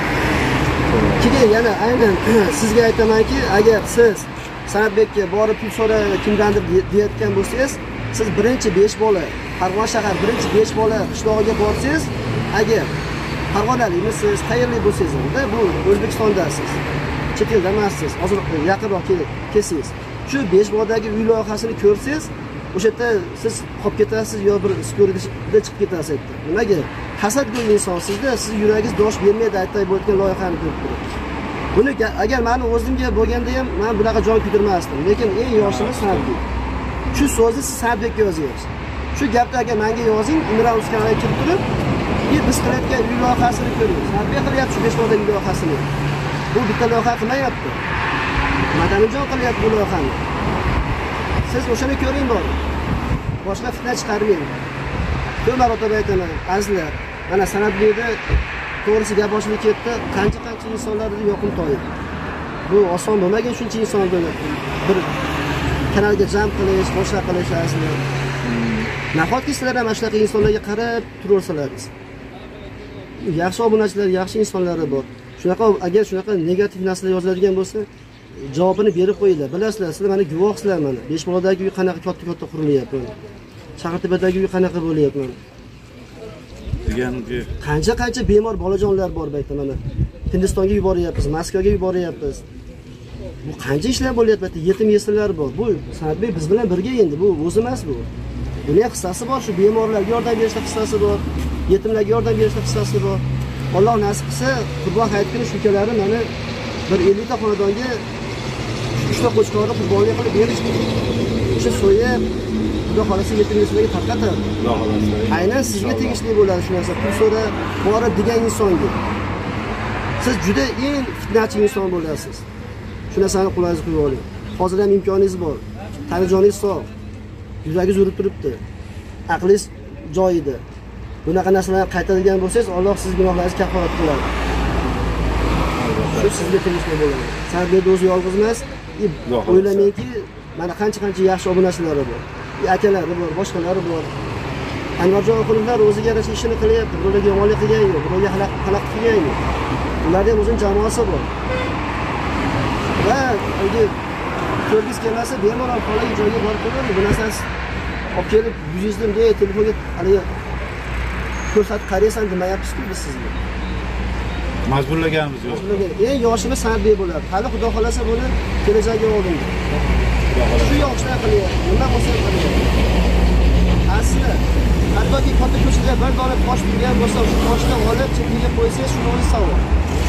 Keyin yana aynan sizga aytamanki, agar siz San'atbekka borib pul so'ra kimdandir deyotgan bo'lsangiz, siz birinchi 5 bola, Farg'ona shahar birinchi 5 bola qishlog'iga borsangiz, agar Farg'onalikmisiz, qayerlik bo'lsangiz ham, bu O'zbekistondasiz, chet elda emassiz, hozir yaqinroq kelsangiz, shu 5 boladagi uy loyihasini ko'rsangiz, o'sha yerda siz qolib ketasiz yo bir skorida chiqib ketasiz. Nimaga? Hasadgo'y insonsizda, siz yuragingiz dosh bermaydi aytay bo'layotgan loyihani ko'rib turib. Buni agar meni o'zimga bo'lganda ham men bunaqa jon kuydirmasdim, lekin eng yoshimiz San'atbek. Shu so'zni siz San'atbekka yozyapsiz. Shu gapni agar menga yozing, Imron Uskanga kirib turib, biz qilayotgan uy loyihasini ko'ring. San'atbek qilyapti shu 5 boladagi uy loyihasini. Bu bitta loyiha qilmayapti. Madanijon qilyapti bu loyihani. Siz o'shani ko'ring bor. Boshqa fitna chiqarmang. Ko'p marotaba aytaman, azizlar. Mana San'atbekda to'g'risi gap ochilib ketdi. Qancha insonlarni yoqim to'yib. Bu oson bo'lmagan shuncha insonni bir kanalga jam qilish, boshqa qilish azizlar. Nahotki sizlar ham shunaqa insonlarga qarab turursangiz. Yaxshi obunachilar, yaxshi insonlar bor. Shunaqa agar shunaqa negativ narsalar yoziladigan bo'lsa, javobini berib qo'yinglar. Bilasizlar, sizlar mana guvohsizlar mana. 5 boladagi uy qanaqa katta qurilyapti. Shahartebadagi uy qanaqa bo'lyapti mana. Qancha bemor bolajonlar bor bayta mana. Hindistonga yuboryapmiz, Moskvaga yuboryapmiz. Bu qancha ishlar bo'lyapti, yetim yesinlar bor. Bu San'atbek biz bilan birga endi, bu o'zi emas bu. Buning hissasi bor, shu bemorlarga yordam berishda hissasi bor, yetimlarga yordam berishda hissasi bor. Alloh nasib qilsa, Qurbon hayit kuni shu ukalari mana bir 50 ta xonadonga 3 ta qo'chqorni qurbonlik qilib berishdi. O'sha so'yib, xudo xolasa yetimlarga tarqatadi. Xudo xolasa. Aynan sizga tegishli bo'ladi shu narsa. Pul so'ra, borib degan insonga. Siz juda eng fitnachi inson bo'lasiz. Shu narsani qo'lingizga qo'yib oling. Hozir ham imkoningiz bor. Tanijoningiz sog'. Yuragingiz urib turibdi. Aqlingiz joyida. Bunaqa narsalarni qaytadigan bo'lsangiz, Alloh siz gunohlaringizni kaforat qiladi. Shu sizga tegishli bo'ladi. San'atbek o'zi yolg'iz emas, o'ylamangki, mana qancha yaxshi obunachilari bor. Akalari bor, boshqalari bor. Anvarjon Oxunovlar o'ziga yarasha ishini qilyapti. Birovga yomonlik qilgan yo'q, birovga xalaq qilgan yo'q. Ularda ham o'zining jamoasi bor. Va ko'rgis kelmasa, bemalol qolgan joyga borib turadi. Bu narsasi olib kelib yuzingizdan de telefonga haligi ko'rsatib qaraysan demayapmiz-ku biz sizga. Majburlaganimiz yo'q. Eng yoshimiz San'atbek bo'ladi. Hali xudo xolasa buni kelajakka oldinda. Shu yoshda qilyapti. Nima bo'lsa qilyapti. Asli hattoki katta ko'chada bir dona tosh turgan bo'lsa, shu toshni olib chetiga qo'ysangiz, shuni o'zi savob.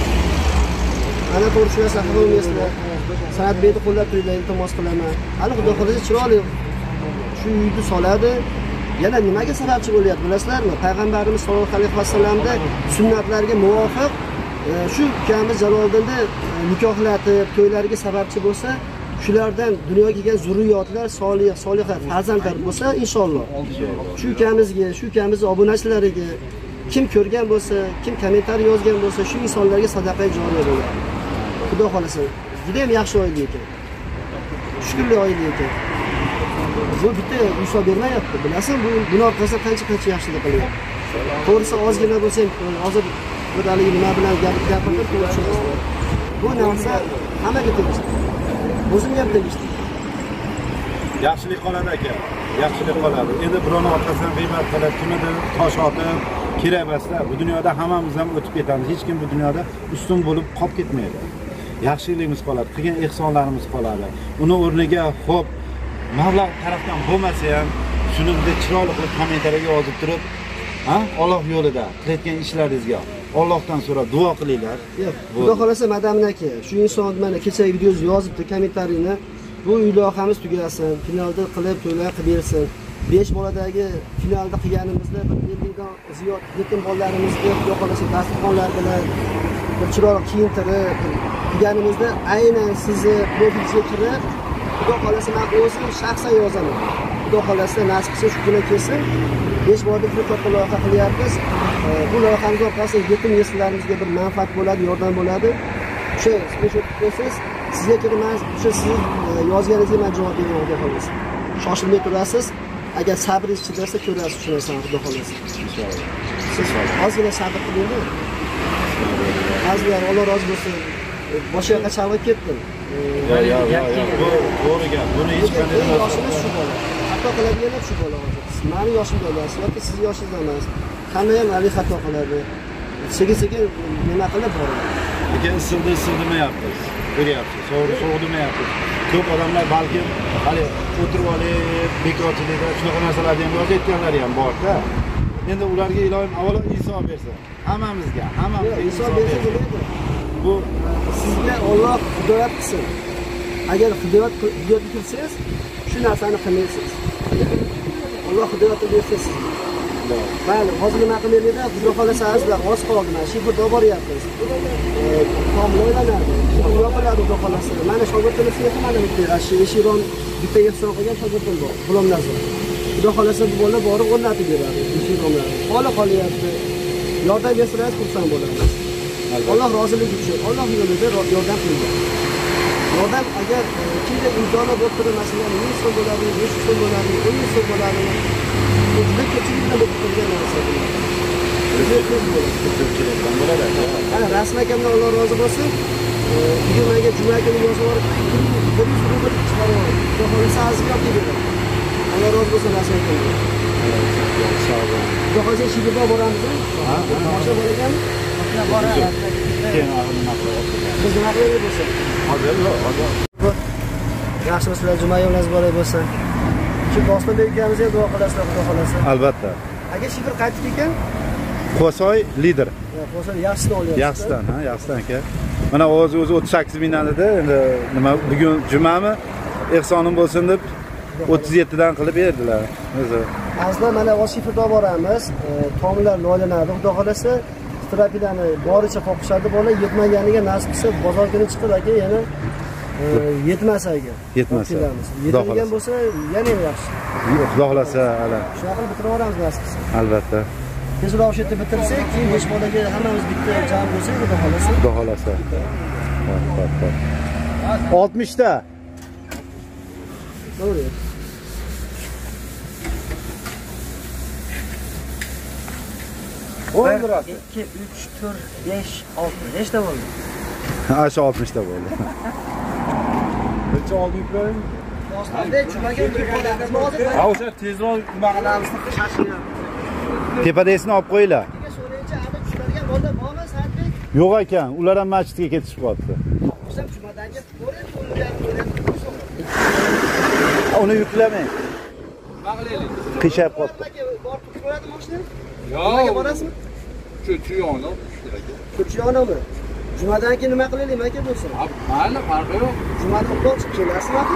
Ana to'g'ri shu narsa qilolmaysizlar. San'atbekni qo'llab turinglar, iltimos qilaman. Hali xudo xolasa chiroyli shu uyni soladi. Yana nimaga sababchi bo'lyapti bilasizlarmi? Payg'ambarimiz sollallohu alayhi vasallamda sunnatlarga muvofiq shu ukamiz Jaloliddinni nikohlatib, to'ylariga sababchi bo'lsa, shulardan dunyoga kelgan zurriyotlar, solihlar, farzandlar bo'lsa, inshaalloh. Shu ukamiz obunachilariga kim ko'rgan bo'lsa, kim kommentariy yozgan bo'lsa, shu insonlarga sadaqa joriy bo'ladi. Xudo xolasa, juda ham yaxshi oylik ekan. Shukrli oylik ekan. Bu bitta hisob bermayapti. Bilasizmi, bu gunoh qilsa qancha yaxshilik qilyapti. To'g'risi ozgina bo'lsa, hozir bir haligi nima bilan gapirib ko'rishimiz. Bu narsa hammaga tegishli. O'zim ham tegishli. Yaxshilik qoladi aka. Yaxshilik qoladi. Endi birovni orqasidan g'iybat qilib, kimnidir tosh otib, kerak emaslar. Bu dunyoda hammamiz ham o'tib ketamiz. Hech kim bu dunyoda ustun bo'lib qolib ketmaydi. Yaxshiligimiz qoladi, qilgan ehsonlarimiz qoladi. Uni o'rniga xo'p mablag' tarafdan bo'lmasa ham shuni bitta chiroyli qilib kommentariyaga yozib turib, Alloh yo'lida qilayotgan ishlaringizga Allohdan so'rab duo qilinglar. Xudo xolasa Madamin aka, shu inson mana kechagi videozni yozibdi, kommentariyni. Bu uy loyihamiz tugasin, finalda qilib to'ylar qilib bersin. 5 boladagi finalda qilganimizda bir 50 dan ziyod yetim bolalarimizga xudo xolasa dasturxonlar bilan bir chiroyli kiyintirib qilganimizda aynan sizni profilingizga kirib, xudo xolasa men o'zim shaxsan yozaman. Xudo xolasa nasib qilsa shu kuni kelsin. 5 boylik bir katta loyiha qilyapmiz. Bu loyihamiz orqasida yetim yesirlarimizga bir manfaat bo'ladi, yordam bo'ladi. O'sha siz sizga kiraman, o'sha siz yozganingizga men javob beraman, xudo xolasa. Shoshilmay turasiz. Agar sabringiz chidasa ko'rasiz shu narsani, xudo xolasa. Inshaalloh. Siz ozgina sabr qiling. Azizlar, Alloh rozi bo'lsin. Boshqa yoqqa chalg'ib ketdim. To'g'ri gap. Buni hech qanday yoshimiz shu bola. Xato qiladiganlar shu bola hozir. Meni yoshimda emas, yoki siz yoshingizda emas. Hamma ham hali xato qiladi. Sekin-sekin nima qilib boradi. Lekin demayapmiz. Ko'ryapsiz, sovuq demayapmiz. Ko'p odamlar balki hali o'tirib olib, bekorchilikda shunaqa narsalarni ham yozayotganlar ham bor-da. Endi ularga ilohim avvalo hisob bersin. Hammamizga hisob bersin. Bu sizga Alloh hidoyat qilsin. Agar hidoyat qilsangiz, shu narsani qilmaysiz. Alloh hidoyat bersin sizga. Mayli, hozir nima qilmaydi? Xudo xolasa azizlar, oz qoldi. Mana shifrda boryapmiz. Tom loyihalardi. Yopiladi xudo xolasa. Mana shogirdlarimizga mana bitta Eshiron bitta ehson qilgan shogirdim bor. G'ulom Nazar. Xudo xolasa bu bola borib o'rnatib beradi. Eshironlar. Qolyapti. Yordam bersangiz xursand bo'lamiz. Alloh rozilik uchun, Alloh yo'lida yordam qiling. Yordam agar kimda imkoni bo'lib turib, masalan, 100 so'm bo'ladi, 500 so'm bo'ladi, 1000 so'm bo'ladi. Bu juda ko'pchilik bilan bo'lib turgan narsa. Ana rasm akamdan Alloh rozi bo'lsin. Bugun menga juma kuni yozib yuborib, 100 rubl chiqarib, xudo xolasa azizga olib beradi. Alloh rozi bo'lsin rasm akamdan. Xudo xolasa shigirda boramiz. Boshqa bor ekan. Biz nima qilamiz bo'lsa? Yaxshi sizlar juma yo'lingiz muborak bo'lsin. Shu Dostonbek ukamizga duo qilasizlar, xudo xolasa. Albatta. Agar shifr qaytib ekan, Qo'soy lider. Qo'soy yaxshidan olyapsiz. Yaxshidan aka. Mana o'zi 38 mingdan edi. Endi nima bugun jumami ehsonim bo'lsin deb 37 dan qilib berdilar. O'zi. Azizlar, mana o'z shifrda boramiz. Tomlar loylanadi, xudo xolasa. Terapiyalarni boricha qo'qishadi bola, yetmaganiga nasib qilsa bozor kuni chiqib aka yana yetmasa agar. Yetadigan bo'lsa yana ham yaxshi. Xudo xolasa ala. Shunaqa qilib bitirib olamiz nasib qilsa. Albatta. Tezroq o'sha yerda bitirsak, keyin 5 bolaga hammamiz bitta jam bo'lsak, xudo xolasa. Xudo xolasa. Hop. 60 ta. To'g'ri. 1 2 3 4 5 6 nechta bo'ldi? Ha, shu 60 ta bo'ldi. Necha oldi yuklayim? Hozir chumaga hozir. Ha, o'sha tezroq nima qilamiz? Tepadasini olib qo'yinglar. So'raychi, ana tushlarga bo'ldi, bormi San'atbek? Yo'q ekan, ular ham masjidga ketishibdi. O'zim jumadan ketib ko'rib, Uni yuklamang. Qishab qoldi. borib ko'radi mashina? Yo'q. Borasizmi? Cho'chiyoni. Cho'chiyonimi? Jumadan keyin nima qilaylik aka bo'lsa? Mayli, farqi yo'q. Jumani o'qib kelasizmi aka?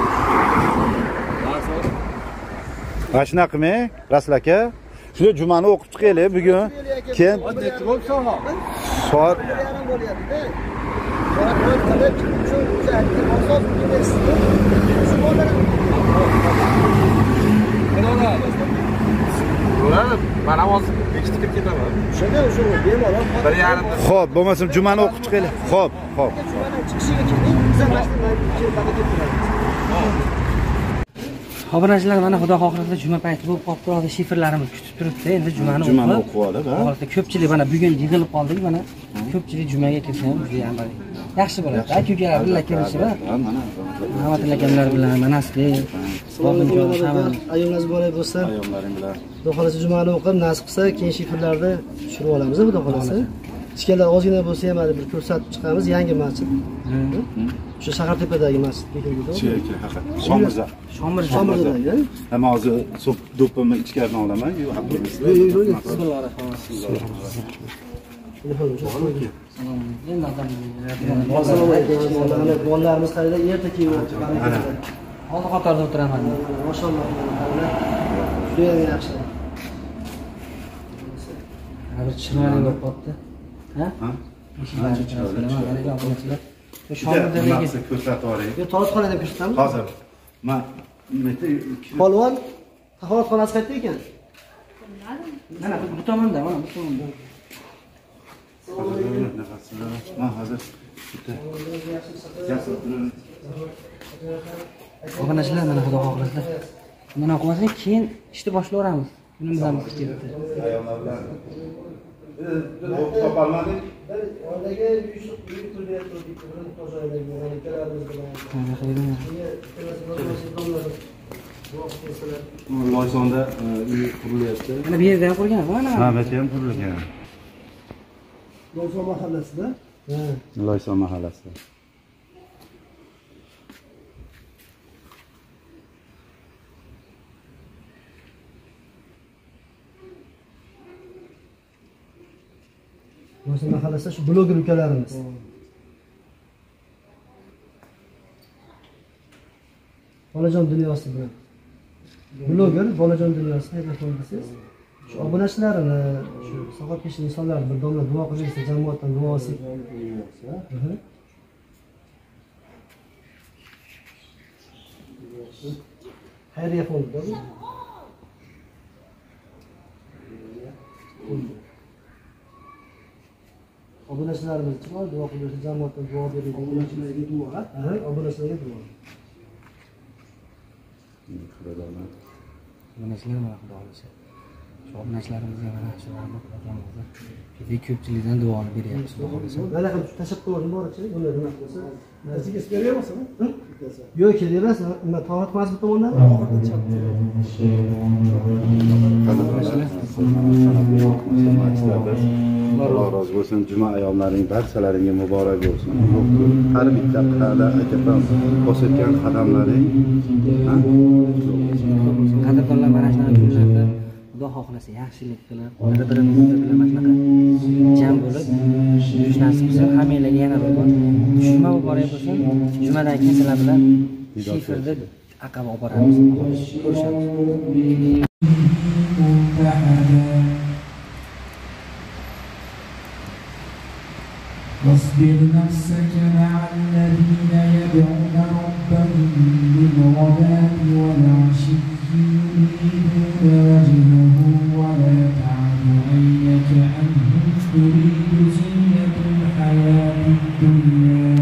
Mana shunaqa qilmang, Rasul aka. Shunda jumani o'qib chiqaylik bugun. Keyin Necha bo'lsa ham. soat 1:30 bo'lyapti-da. Soat 4 qilib shu o'zakni asos universiteti. Shu bolalar Bo'ladi. Men ham hozir bekitib kirib ketaman. shunda o'sha bemalol 1:30. Xo'p, bo'lmasam jumani o'qib chiqaylik. Xo'p. jumadan chiqishiga keling. Biz ham mashinadan kelib turamiz. Obunachilar, mana xudo xohlasa juma payti bo'lib qolibdi, hozir shifrlarimiz kutib turibdi. Endi jumani o'qib olib, ha? Hozir ko'pchilik mana bugun yig'ilib qoldik, mana ko'pchilik jumaga kelsa ham juda ham yaxshi bo'ladi. Aka-ukalar bilan kelishib, Mana. Rahmatilla akamlar bilan, manasli, Bobinjon hamma Ayollarimiz bor bo'lsa, Ayollaring bilan. xudo xohlasa jumani o'qib, nasib qilsa, keyin shifrlarni tushirib olamiz, xudo xohlasa. Ichkarilar ozgina bo'lsa ham bir ko'rsatib chiqamiz, yangi masjid. O'sha Shahartepadagi masjid bekildi. Shomirza. Shomirdagi. Hamma hozir sup do'ppimni ichkarini olaman, yu haqimizda. Bolalarimiz qayerda erta kelib hozir qatorda o'tiraman. Mashalloh. Juda ham yaxshi. Hali chiroyli bo'lib qolibdi. Ha? Shomirdagi ko'rsatib yuboring. Yo, to'liq qoladi ko'rsatamiz. Hozir. Men Polvon tahoratxonasi qayerda ekan? mana bu tomonda, mana bu tomonda. Men hozir Obunachilar, mana xudo xohlasa. Mana o'qimasak, keyin ishni boshlayveramiz. Kunimiz ham ketdi. ayollar bilan topolmadik. Oilaga yusuf pul berdik, birini tozalaydik, ikkalarimiz bilan. Loysonda uy qurilyapti. Mana bu yerda ham qurgan, mana. Ha, bu yerda ham qurilgan. Loyson mahallasida? Ha. Loyson mahallasi. Loyson mahallasida shu bloger ukalarimiz. Bolajon dunyosi bilan. Bloger Bolajon dunyosi deb aytasiz. Shu obunachilarini, shu soqol peshli insonlarni bir domla duo qilsa, jamoatdan duo olsak. Xayriya fondi bu. Obunachilarimiz uchun duo qilsa, jamoatdan duo berib, obunachilarga duo. Obunachilarga duo. Obunachilar mana xudo xohlasa. Shu obunachilarimizga mana shu akamizga juda ko'pchilikdan duoni beryapmiz, xudo xohlasa. Mana ham tashakkurim bor-chi, buni nima qilsa, nasiga bermayapsizmi? Yo'q, kerak emas. Nima to'g'ri mas'ul tomondan? Alloh rozi bo'lsin. Juma ayollaring barchalaringga muborak bo'lsin. Har bitta qadam bosayotgan qadamlaring Qadrdonlar, mana shunaqa kunlarda xudo xohlasa yaxshilik qilib, bir-birimizni bilan mana shunaqa jam bo'lib yurish nasib qilsa, hammanglarga yana bir bor juma muborak bo'lsin. Jumadan keyin sizlar bilan shifrni aqaba olib boramiz. Ko'rishamiz. واصبر نفسك مع الذين يدعون ربهم بالغداة والعشي يريدون وجهه ولا تعد عينك عنهم تريد زينة الحياة الدنيا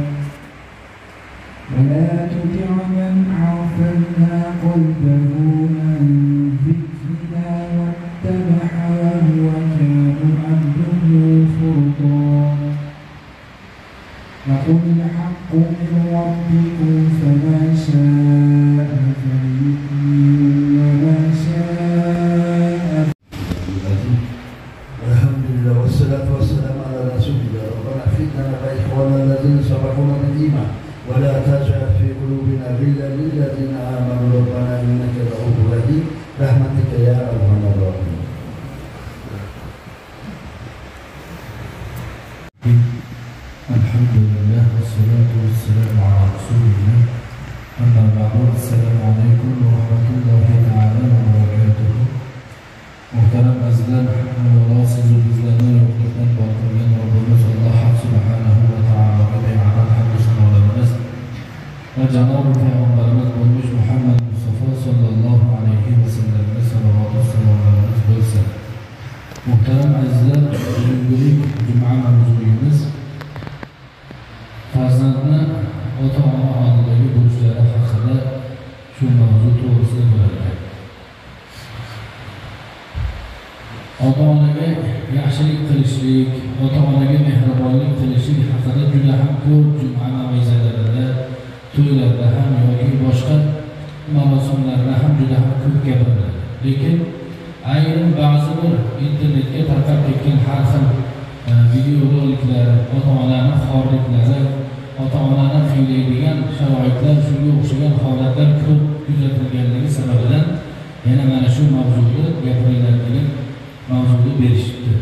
ولا تطع من أغفلنا قلبه عن ذكرنا واتبع هواه وكان أمره فرطا وقل الحق من ربكم فما شاء فليؤمن وما شاء الحمد لله والصلاة والسلام على رسول الله. ربنا اغفر بعد السلام عليكم ورحمة الله تعالى وبركاته. Muhtaram azizlar, avvalo sizu bizlarni yo'qlikdan botirgan Robbimiz Alloh subhanahu va taologa be'adad hamd sanolarimiz va janob payg'ambarimiz bo'lmish Muhammad Mustafa sallallohu alayhi va sallamga salovat va salomlarimiz bo'lsin. Muhtaram azizlar, bugungi juma mavzuyimiz farzandni ota-ona oldidagi burchlari haqida shu mavzu to'g'risida bo'ladi. Ota-onaga yaxshilik qilishlik, ota-onaga mehribonlik qilishlik haqida juda ham ko'p juma mav'izalarida, to'ylarda ham yoki boshqa marosimlarda ham juda ham ko'p gapiriladi. Lekin ayrim ba'zi bir internetga tarqab ketgan har xil videoroliklar, ota-onani xorliklari, ota-onani qiynaydigan sharoitlar, shunga o'xshagan holatlar ko'p kuzatilganligi sababidan yana mana shu mavzuda gapiriladigan mavzuni berishibdi.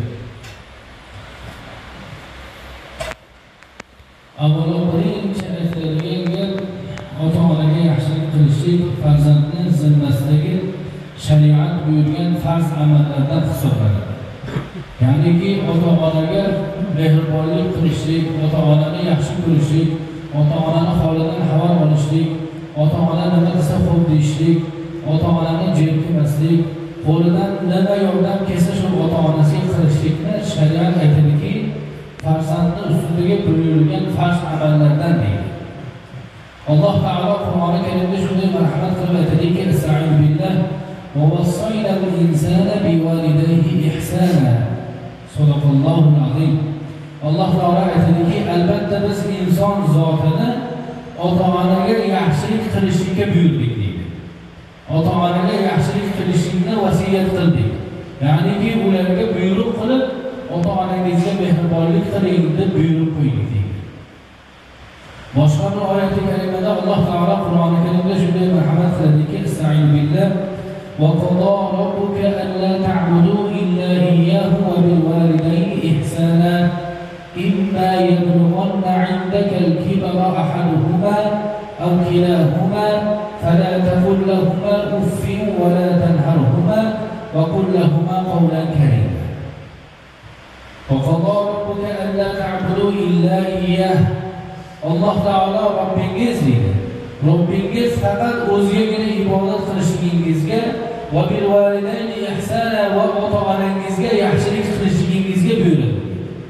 Avvalo birinchi aytiladigan gap ota-onaga yaxshilik qilishlik farzandning zimmasidagi shariat buyurgan farz amallardan hisoblanadi. Ya'niki ota-onaga mehribonlik qilishlik, ota-onani yaxshi ko'rishlik, ota-onani holidan xabar olishlik, ota-ona nima desa xo'p deyishlik, ota-onani jerkimaslik, qo'lidan nima yordam kelsa shu ota-onasiga qilishlikni shariat aytadiki, farzandni ustiga buyurilgan farz amallardan deydi. Alloh taolo Qur'oni Karimda shunday marhamat qilib aytadiki, "Ista'in billah va wassayna al-insana biwalidayhi ihsana." Sadaqallohul azim. Alloh taolo aytadiki, albatta biz inson zotini ota-onaga yaxshilik qilishga buyurdik deydi. Ota-onaga yaxshilik qilishni vasiyat qildik. Ya'niki ularga buyruq qilib, ota-onangizga mehribonlik qiling deb buyruq qo'ydik deydi. Boshqa bir oyat-i karimada Alloh taolo Qur'oni Karimda shunday marhamat qiladiki, "Ista'in billah va qada robbuka alla ta'budu illa iyyahu va bil walidayni ihsana imma yablughanna 'indaka al-kibara ahaduhuma aw kilahuma fala taqul lahumā uffin wa la tanharhumā wa qul lahumā qawlan karīmā." Wa qada robbuka alla ta'budu illa iyyahu. Alloh taolo Robbingiz deydi. Robbingiz faqat o'zigagina ibodat qilishingizga va bil validayni ihsana va ota-onangizga yaxshilik qilishingizga buyuradi.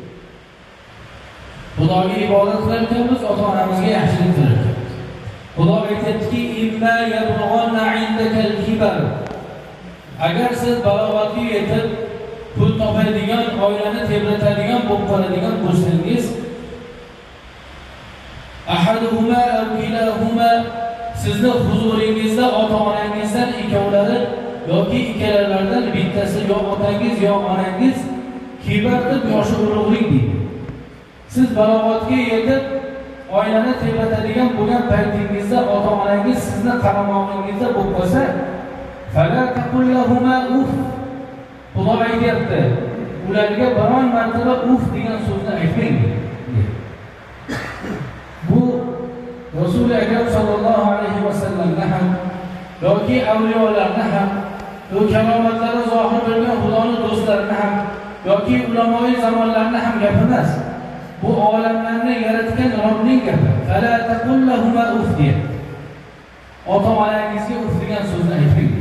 Xudoga ibodat qilar ekanmiz, ota-onamizga yaxshilik qilamiz. Xudo aytadiki, "Imma yablughanna 'indaka al-kibar." Agar siz balog'atga yetib pul topadigan, oilani tebratadigan bo'lib qoladigan bo'lsangiz, ahaduhuma aw kilahuma, sizni huzuringizda ota-onangizdan ikkovlari yoki ikkalaridan bittasi yo otangiz yo onangiz kibar deb yoshi ulug'lik deydi. Siz balog'atga yetib oilani tebratadigan bo'lgan paytingizda ota-onangiz sizni qaramog'ingizda bo'lib qolsa, fala taqul lahumā uff. Xudo aytayapti, ularga biron martaba uff degan so'zni aytmang. Bu Rasul Akram sallallohu alayhi va sallamga ham yoki avliyolarga ham yoki kalomatlari zohir bo'lgan Xudoning do'stlarini ham yoki ulamoiy zamonlarni ham gapi emas. Bu olamlarni yaratgan Robbning gapi. Fala taqul lahumā uff. Ota-onangizga uff degan so'zni aytmang.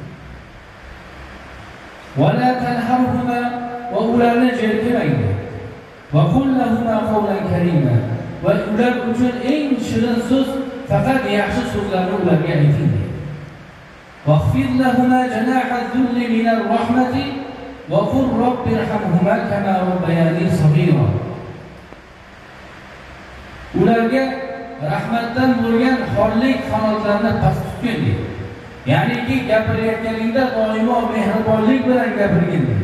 Va la tanharhumā, va ularni jerkimang. Va qul lahumā qawlan karīmā. Va ular uchun eng shirin so'z faqat yaxshi so'zlarni ularga ayting. Waqfid lahumā janāḥa ad-dulli min ar-raḥmati va qul robbirhamhumā kamā rabbayānī saghīrā. Ularga rahmatdan bo'lgan xorlik qanotlarini past tutgin deydi. Ya'niki gapirayotganingda doimo mehribonlik bilan gapirgin deydi.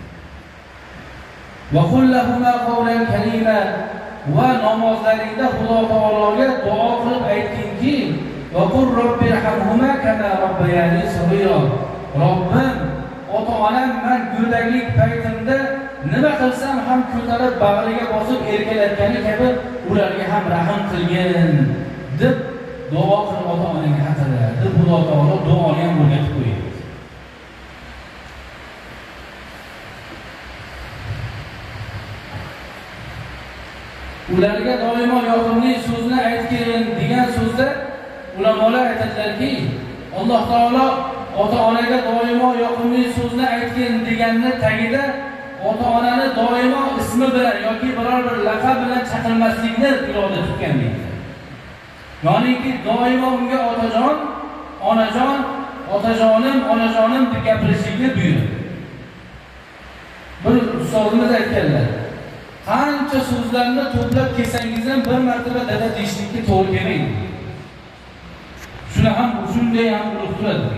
Va qul lahumā qawlan karīmā, va namozlaringda Xudo taologa duo qilib aytdingki, va qul robbirhamhumā kamā rabbayānī saghīrā. Robbim, ota-onam men go'daklik paytimda nima qilsam ham ko'tarib bag'riga bosib erkalatgani kabi ularga ham rahim qilgin deb duo qilib ota-onangga haqida deb Xudo taolo duoni ham o'rgatib qo'yadi. Ularga doimo yoqimli so'zni aytgin degan so'zda ulamolar aytadilarki, Alloh taolo ota-onaga doimo yoqimli so'zni aytgin deganni tagida ota-onani doimo ismi bilan yoki biror bir laqab bilan chaqirmaslikni iroda tutgan deydi. Ya'niki doimo unga otajon, onajon, otajonim, onajonim deb gapirishlikni buyurdi. Bir ustozimiz aytganlar, qancha so'zlarni to'plab kelsangiz ham bir martaba dada deyishlikka to'g'ri kelmaydi. Shuni ham shunday ham urug' turadi.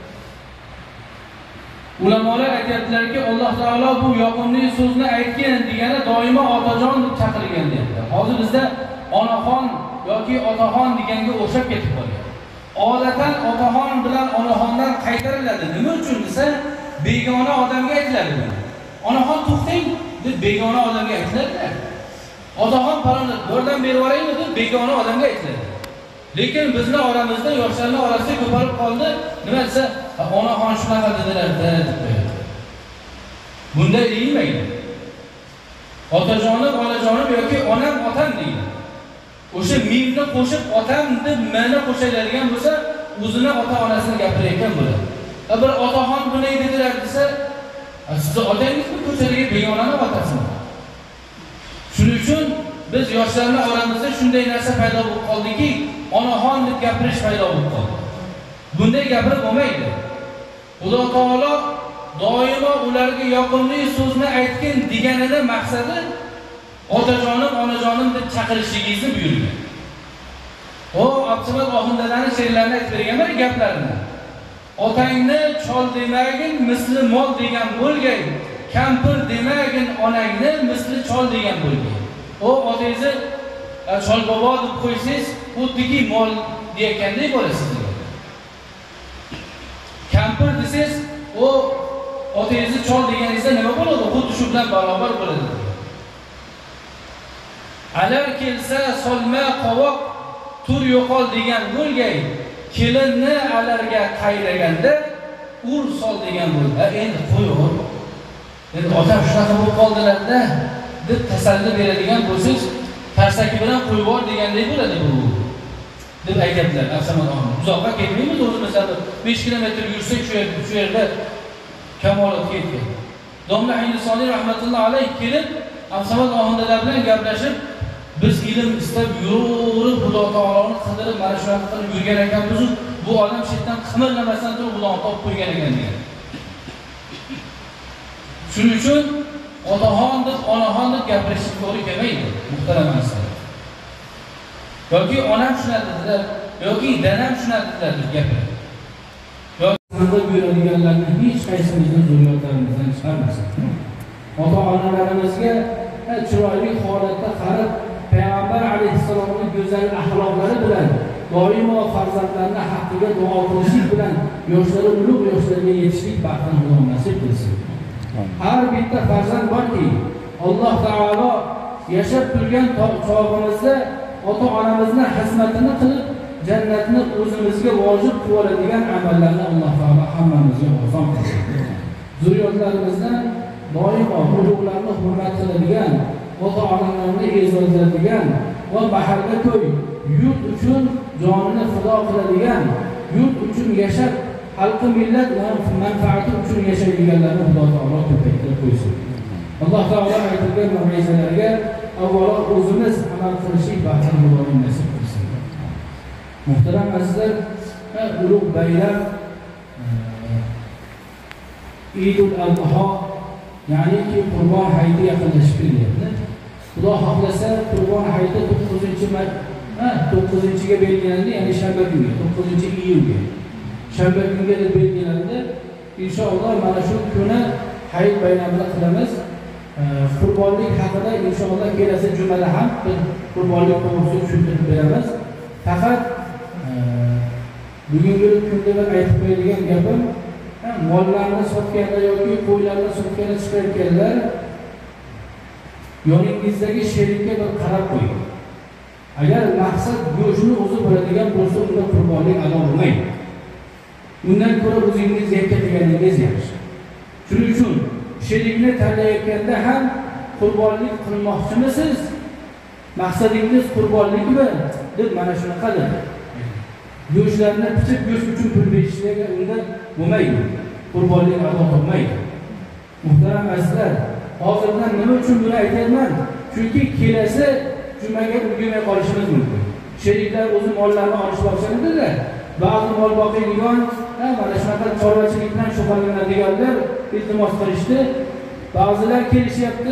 Ulamolar aytadilarki, Alloh taolo bu yoqimli so'zni aytgan degani doimo otajon deb chaqirgan deydi. Hozir bizda onaxon yoki otaxon deganga o'xshab ketib qolgan. Odatan otaxon bilan onaxondan qaytariladi. Nima uchun desa, begona odamga aytiladi. Onaxon to'xtang deb begona odamga aytiladi. Otaxon palonni birdan berib yuboraymi deb begona odamga aytiladi. Lekin bizning oramizda yoshlarning orasida ko'payib qoldi. Nima desa, onaxon shunaqa dedilar-da deb qo'yadi. Bunday deyilmaydi. Otajonim, onajonim yoki onam, otam deydi. O'sha mimni qo'shib otam deb meni qo'shiladigan bo'lsa, o'zini ota-onasini gapirayotgan bo'ladi. Bir otaxon bunday dedilar desa, siz otangizmi ko'chadagi begonani otasimi? Shuning uchun biz yoshlarning oramizda shunday narsa paydo bo'lib qoldiki, onaxon deb gapirish paydo bo'lib qoldi. Bunday gapirib bo'lmaydi. Xudo taolo doimo ularga yoqimli so'zni aytgin deganini maqsadi otajonim, onajonim deb chaqirishligingizni buyurgan. O Abdumat Oxundalaning she'rlarini aytib berganlar gaplarini. Otangni chol demagin, misli mol degan bo'lgay. Kampir demagin, onangni misli chol degan bo'lgay. O otangizni chol bobo deb qo'ysangiz, xuddiki mol deyotgandek bo'lasiz. Kampir desangiz, o otangizni chol deganingizda nima bo'ladi? Xuddi shu bilan barobar bo'ladi. Alar kelsa solma qovoq tur yo'qol degan bo'lgay. Kelinni alarga qayraganda ur sol degan bo'ldi. Endi qo'yur. Endi otam shunaqa bo'lib qoldilar-da deb tasalli beradigan bo'lsangiz, tarsaki bilan qo'yib bor degandek bo'ladi bu. Deb aytadilar Absamat oxun. Uzoqqa ketmaymiz, o'zimizda 5 kilometr yursak shu yerda kamolatga yetgan. Domla Hindisoniy rahmatulloh alayh kelib Absamat oxundalar bilan gaplashib, biz ilm istab yurib Xudo taoloni qidirib mana shunaqa qilib yurgan ekanmiz. Bu odam chetdan qimirlamasdan turib Xudoni topib qo'ygan ekan degan. Shuning uchun otaxon deb, onaxon deb gapirish to'g'ri kelmaydi, muhtaram aslar. Yoki onam shuna dedilar, yoki danam shuna dedilar deb gapiradi. Yoki buyuradiganlarni hech qaysimizni zurriyotlarimizdan chiqarmasin. Ota-onalarimizga chiroyli holatda qarab, Payg'ambar alayhissalomning go'zal axloqlari bilan doimo farzandlarning haqqiga duo qilishlik bilan yoshlari ulug' yoshlarga yetishlik baxtini Xudo nasib qilsin. Har bitta farzand borki, Alloh taolo yashab turgan chog'imizda ota-onamizning xizmatini qilib, jannatni o'zimizga vojib qilib oladigan amallarni Alloh taolo hammamizga oson qilsin. Zurriyotlarimizdan doimo ulug'larni hurmat qiladigan, ota-onalarni e'zozlaydigan va mahalla ko'y, yurt uchun jonini fido qiladigan, yurt uchun yashab, xalqi millat manfaati uchun yashaydiganlarni Xudo taolo ko'paytirib qo'ysin. Alloh taolo aytilgan ma'ruzalarga avvalo o'zimiz amal qilishlik baxtini Xudo nasib qilsin. Muhtaram azizlar, ulug' bayram Eidul Adha, ya'ni ki Qurbon hayiti yaqinlashib kelyapti. Xudo xohlasa Qurbon hayiti 9-ga belgilandi, ya'ni shanba kuni, 9-iyulga. Shanba kunga deb belgilandi. Inshaalloh mana shu kuni hayit bayramini qilamiz. Qurbonlik haqida inshaalloh kelasi jumada ham bir qurbonlik to'g'risida tushuntirib beramiz. Faqat bugungi kunda bir aytib qo'yadigan gapim, mollarni sotganda yoki qo'ylarni sotganda chiqayotganlar yoningizdagi sherikka bir qarab qo'ying. Agar maqsad go'shtni o'zi bo'ladigan bo'lsa, unda qurbonlik ado bo'lmaydi. Undan ko'ra o'zingiz yakka qilganingiz yaxshi. Shuning uchun sherikni tanlayotganda ham qurbonlik qilmoqchimisiz? Maqsadingiz qurbonlikmi deb mana shunaqadir. Go'shtlarni pichib go'sht uchun pul berishligi unda bo'lmaydi. Qurbonlik ado qilmaydi. Muhtaram azizlar, hozirdan nima uchun buni aytyapman? Chunki kelasi jumaga ulgurmay qolishimiz mumkin. Sheriklar o'zi mollarini olishmoqchidirlar. Ba'zi mol boqiydigan, mana shunaqa chorvachilik bilan shug'ullanadiganlar iltimos qilishdi. Ba'zilar kelishyapti.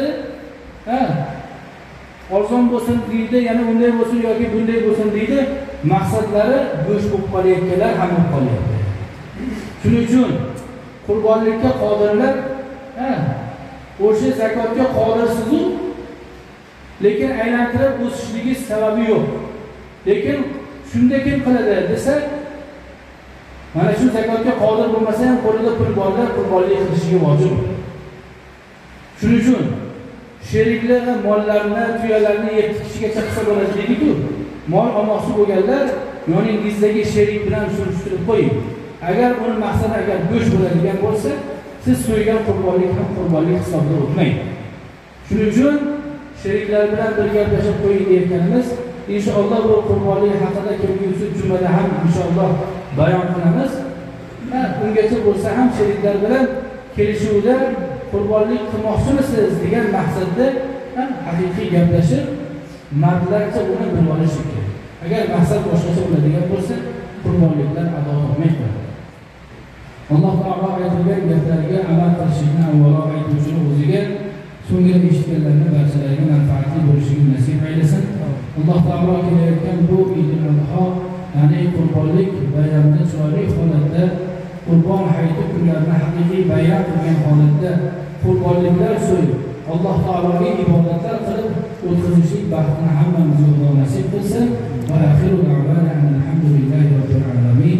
Arzon bo'lsin deydi, yana unday bo'lsin yoki bunday bo'lsin deydi. Maqsadlari go'sht bo'lib qolayotganlar ham bo'lib qolyapti. Shuning uchun qurbonlikka qodirlar, o'sha zakotga qodirsiz-ku, lekin aylantirib o'sishligi sababi yo'q. Lekin shunda kim qiladi desa, mana shu zakotga qodir bo'lmasa ham qo'lida pul borlar qurbonlik qilishiga vojib. Shuning uchun sheriklar mollarni, tuyalarni 7 kishigacha qilsa bo'ladi deydi-ku. Mol olmoqchi bo'lganlar yoningizdagi sherik bilan surishtirib qo'ying. Agar uni maqsadi agar go'sht bo'ladigan bo'lsa, siz so'ygan qurbonlik ham qurbonlik hisobida o'tmaydi. Shuning uchun sheriklar bilan bir gaplashib qo'ying deyotganimiz, inshaalloh bu qurbonlik haqida kelgusi jumada ham inshaalloh bayon qilamiz. Ungacha bo'lsa ham sheriklar bilan kelishuvda qurbonlik qilmoqchimisiz degan maqsadda haqiqiy gaplashib, mardlarcha buni bilib olish kerak. Agar maqsad boshqacha bo'ladigan bo'lsa, qurbonliklar ado bo'lmaydi. Alloh taolo aytilgan gaplarga amal qilishni avvalo aytuvchini o'ziga, so'ngra eshitganlarni barchalariga manfaatli bo'lishini nasib aylasin. Alloh taolo kelayotgan bu Eidul Adho, ya'ni qurbonlik bayramida chiroyli holatda qurbon hayiti kunlarini haqiqiy bayram qilgan holatda qurbonliklar so'yib, Alloh taologa ibodatlar qilib o'tkazishlik baxtini hammamizga Xudo nasib qilsin. Va axiru da'vana alhamdulillahi robbil alamin.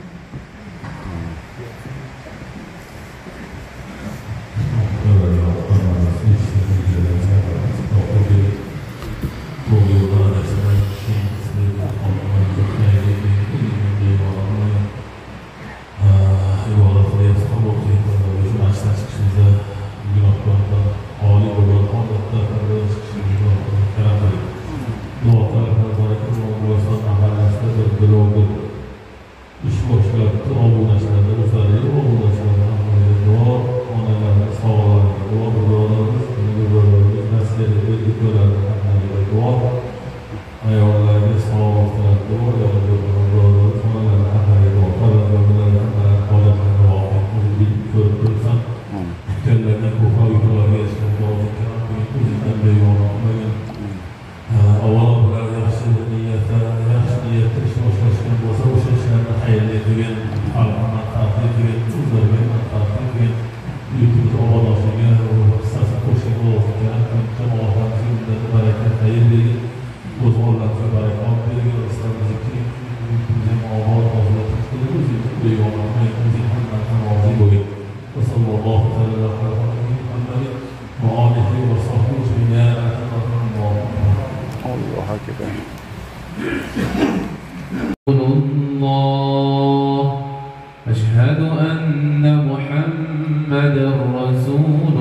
أشهد أن محمدا رسول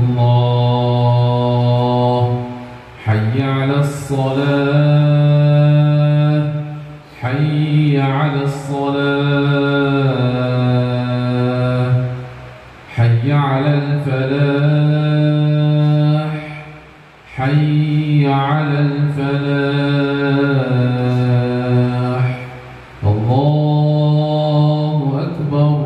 الله حي على الصلاة حي على الصلاة حي على الفلاح حي على الفلاح الله أكبر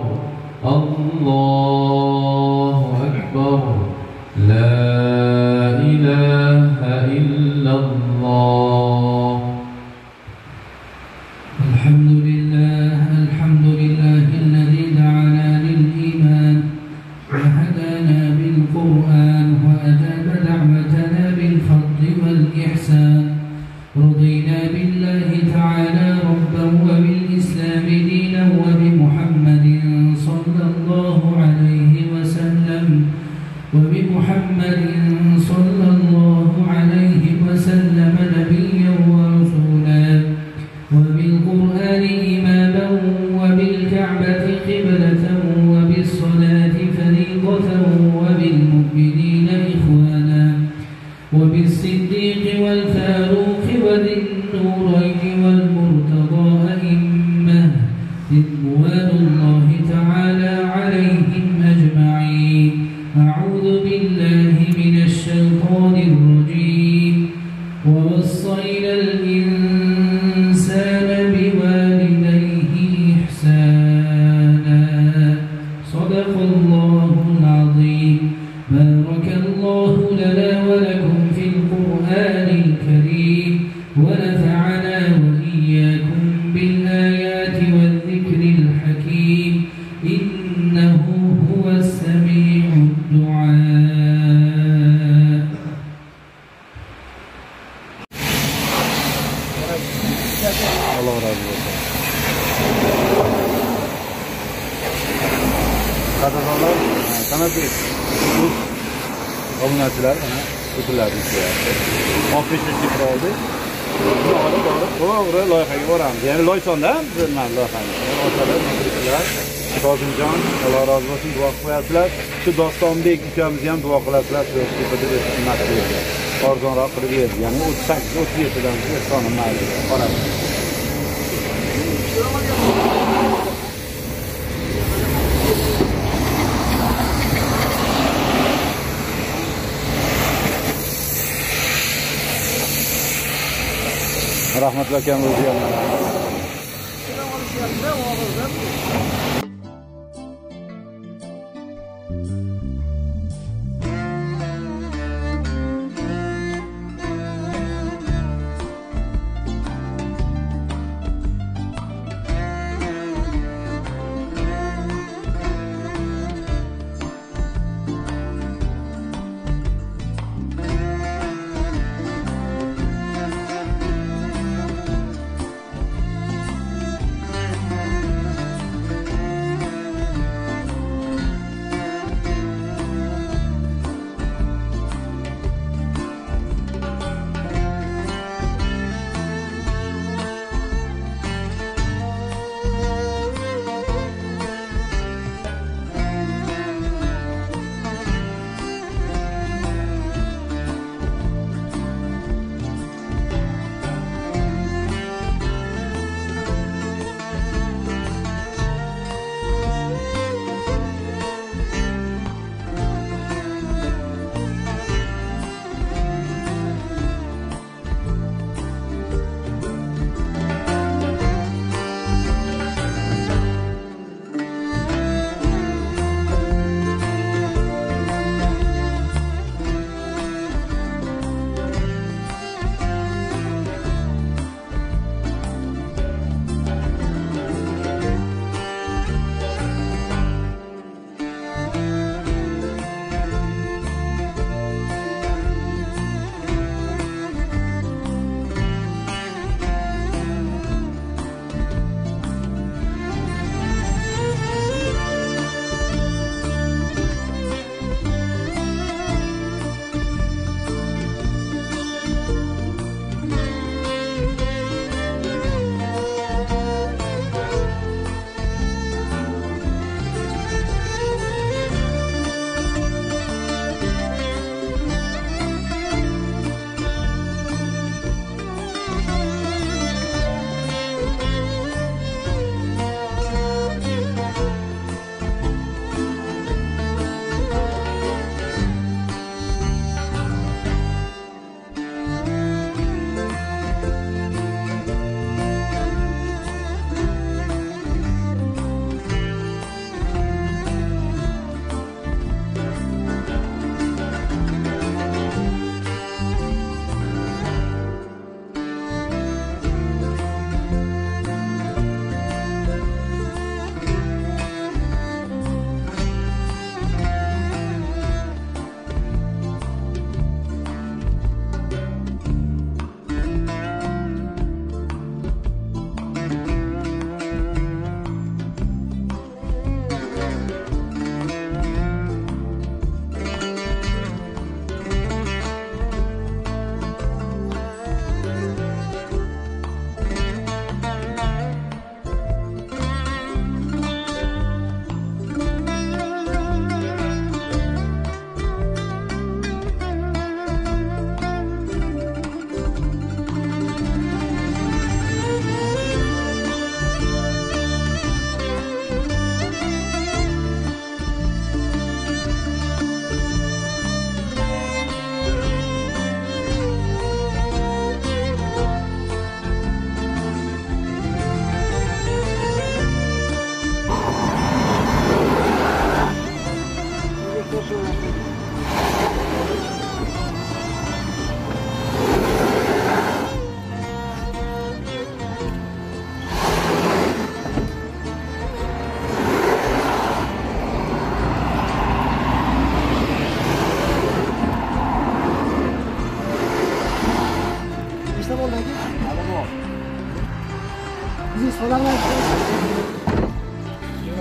الله أكبر لا إله إلا الله. الحمد لله الذي دعانا للإيمان وهدانا بالقرآن وأجاب دعوتنا بالفضل والإحسان والذكر الحكيم إنه هو السميع الدعاء. Allah razı olsun. Qadrdonlar, qanaqa obunachilar mana o'tirlarni ishlayapti. 15 oldi. To'g'ri loyihaga boramiz. Ya'ni loysonda bizning loyihamiz. Otalar, Kozimjon, Alloh rozi bo'lsin, duo qilyapsizlar. Shu Dostonbek ukamiz ham duo qilasizlar, shu tepada xizmat qiladi. Arzonroq qilib berdi. Ya'ni 38-37 dan soni mayli. Qarang. Rahmatli akam o'zi ham.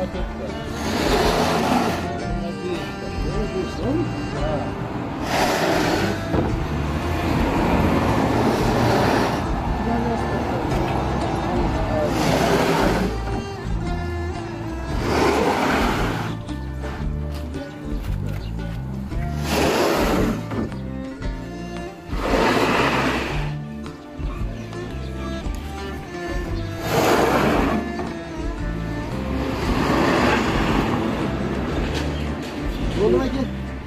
Oğlum aka.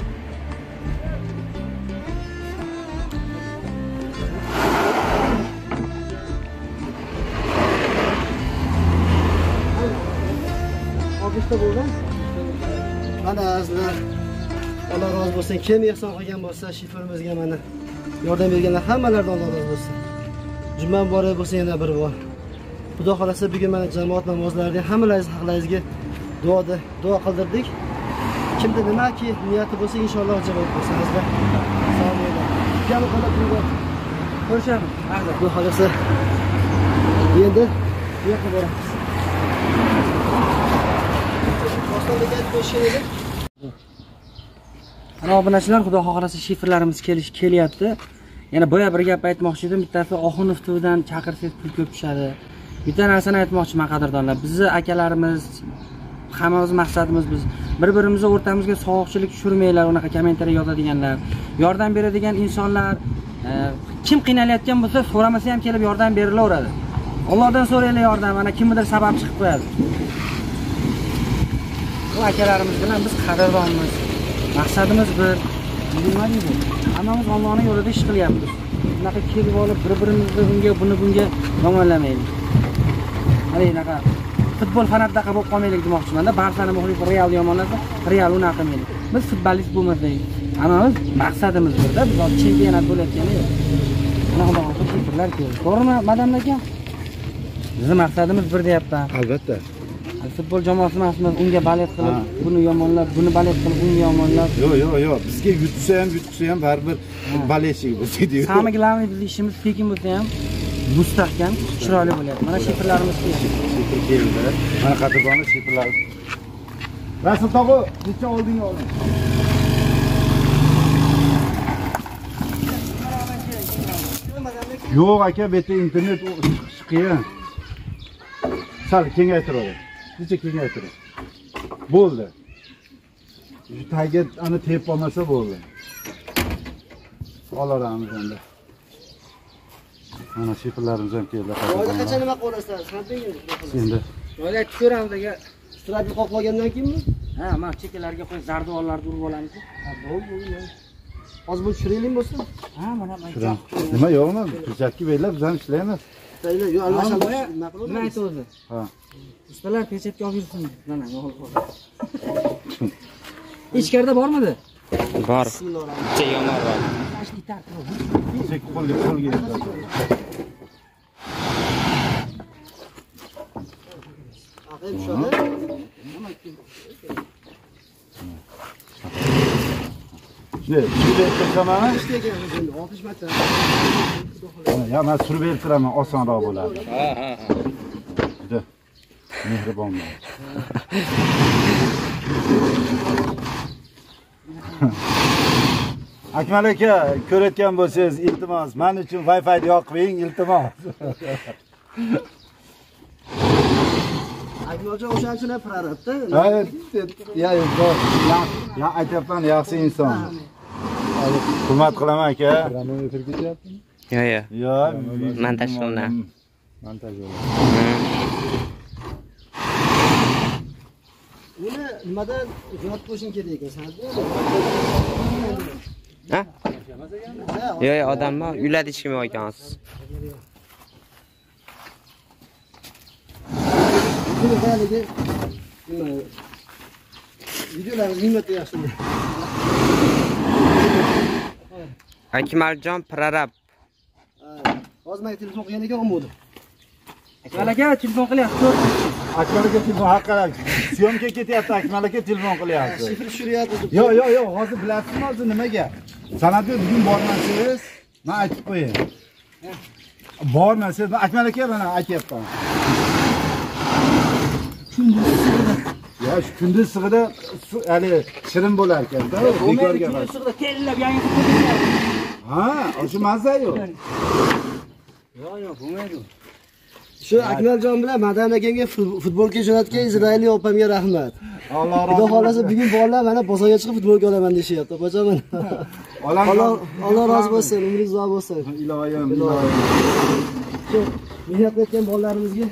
Ofisda bo'lgan. Mana azizlar. Alloh rozi bo'lsin. Kim ehson qilgan bo'lsa, shiforimizga mana yordam berganlar hammalaridan Alloh rozi bo'lsin. Juma muborak bo'lsin yana bir bor. Xudo xolasa bugun mana jamoat namozlarida hammalaringiz haqlaringizga duo qildirdik. Kimda nimaki niyati bo'lsa inshaalloh javob bo'lsin. Azizlar. Sog' bo'linglar. Yana qolib ko'rishamiz. Xudo xolasa endi bu yoqqa boramiz. Ana obunachilar, xudo xohlasa shifrlarimiz kelyapti. Yana boya bir gap aytmoqchi edim. Bittasi Oxunov TVdan chaqirsangiz pul ko'p tushadi. Bitta narsani aytmoqchiman qadrdonlar. Bizni akalarimiz, hammamiz maqsadimiz biz bir-birimizga o'rtamizga sovuqchilik tushirmanglar, unaqa kommentariy yozadiganlar. Yordam beradigan insonlar kim qiynalayotgan bo'lsa, so'ramasa ham kelib yordam berilaveradi. Allohdan so'raylar yordam, mana kimdir sabab chiqib qo'yadi. Bu akalarimiz bilan biz qadrdonmiz. Maqsadimiz bir. Nima deydi? Hammamiz Allohning yo'lida ish qilyapmiz. Bunaqa kelib olib bir-birimizni bunga yomonlamaylik. Mana bunaqa futbol fanatidaqa bo'lib qolmaylik demoqchiman-da. Barsani muxlisi Real yomonlasa, Real unaqa qilmaylik. Biz futbolist bo'lmasak, hammamiz maqsadimiz birda. Biz chempionat bo'layotgani yo'q. Bunaqa fikrlar keldi. To'g'rimi, madam aka? Bizning maqsadimiz bir deyapman. Albatta. Futbol jamoasi emasmiz, unga balet qilib, buni yomonlab, buni balet qilib, unga yomonlab. Yo'q. Bizga yutsa ham baribir baletchi bo'lsa deydi. Samimi glavniy bizning ishimiz tekin bo'lsa ham mustahkam, chiroyli bo'lyapti. Mana shifrlarimiz keldi. Mana qadrdonlar shifrlari. Rasul tog'i, necha oldinga oling. Yo'q aka, bu yerda internet chiqish qiyin. Sal kengaytiradi. Necha kengaytiradi. Bo'ldi. Shu tagiga ana tepib olmasa bo'ldi. Olaramiz endi. Mana shifrlarimiz ham keldi. Oyda qancha nima qo'yasizlar? Qanchaga? Endi. Oyda ko'ramiz aka. Strabi qo'yib olgandan keyinmi? Ha, mana chekelariga qo'yib zardo'rlarni urib olamiz. Ha, bo'ldi. Hozir bu tushiraylik bo'lsin? Ha, mana Nima yo'qmi? Pechatga belab biz ham ishlaymiz. Yo'q, albatta. Nima aytdi? Ha. Ustalar pechatga olib yursin. Mana, ichkarida bormidi? Bor. Bitta yomon bor. Chek qo'lga. Aqib shuni. Shunday qilsam-a? Ishlaygan 60 metr. Ya, men surib bertiraman, osonroq bo'ladi. Ha. Juda mehribon bo'l. Akmal aka, ko'rayotgan bo'lsangiz, iltimos, men uchun Wi-Fi yoqib qo'ying, iltimos. Akmaljon o'shancha ham prorabda. Ya, aytyapman, yaxshi inson. Hurmat qilaman aka. Yo'q. Montaj qilaman. Uni nimadan yod qo'shing kerak ekan, san'atda? Ha? Yo'q, odamma uylar hech kim olgansiz. Videolarimiz nimaga yaxshi? Akmaljon prorab. Hozir men telefon qilgan ekan, olmadi. Akmal aka telefon qilyapti. Akmal aka telefon haqqarab. Syomka ketyapti, Akmal aka telefon qilyapti. Shifr tushiryapti. Yo'q, hozir bilasizmi hozir nimaga? San'atga bugun bormasangiz, men aytib qo'ying. Bormasangiz, Akmal aka mana aytyapman. Ya shu kunduz sig'ida hali shirin bo'lar ekan-da. Bekorga emas. Kunduz sig'ida terlab yangi qilib. Ha, o'sha mazza yo'q. Yo'q, bo'lmaydi. Shu Akmaljon bilan Madan akamga futbolga jo'natgan Izroiliy opamga rahmat. Xudo xolasa bugun bolalar mana bozorga chiqib futbolga olaman deyishyapti. Opajon. Alloh rozi bo'lsin, umringiz uzoq bo'lsin. Iloyim. Shu mehnat qilgan bolalarimizga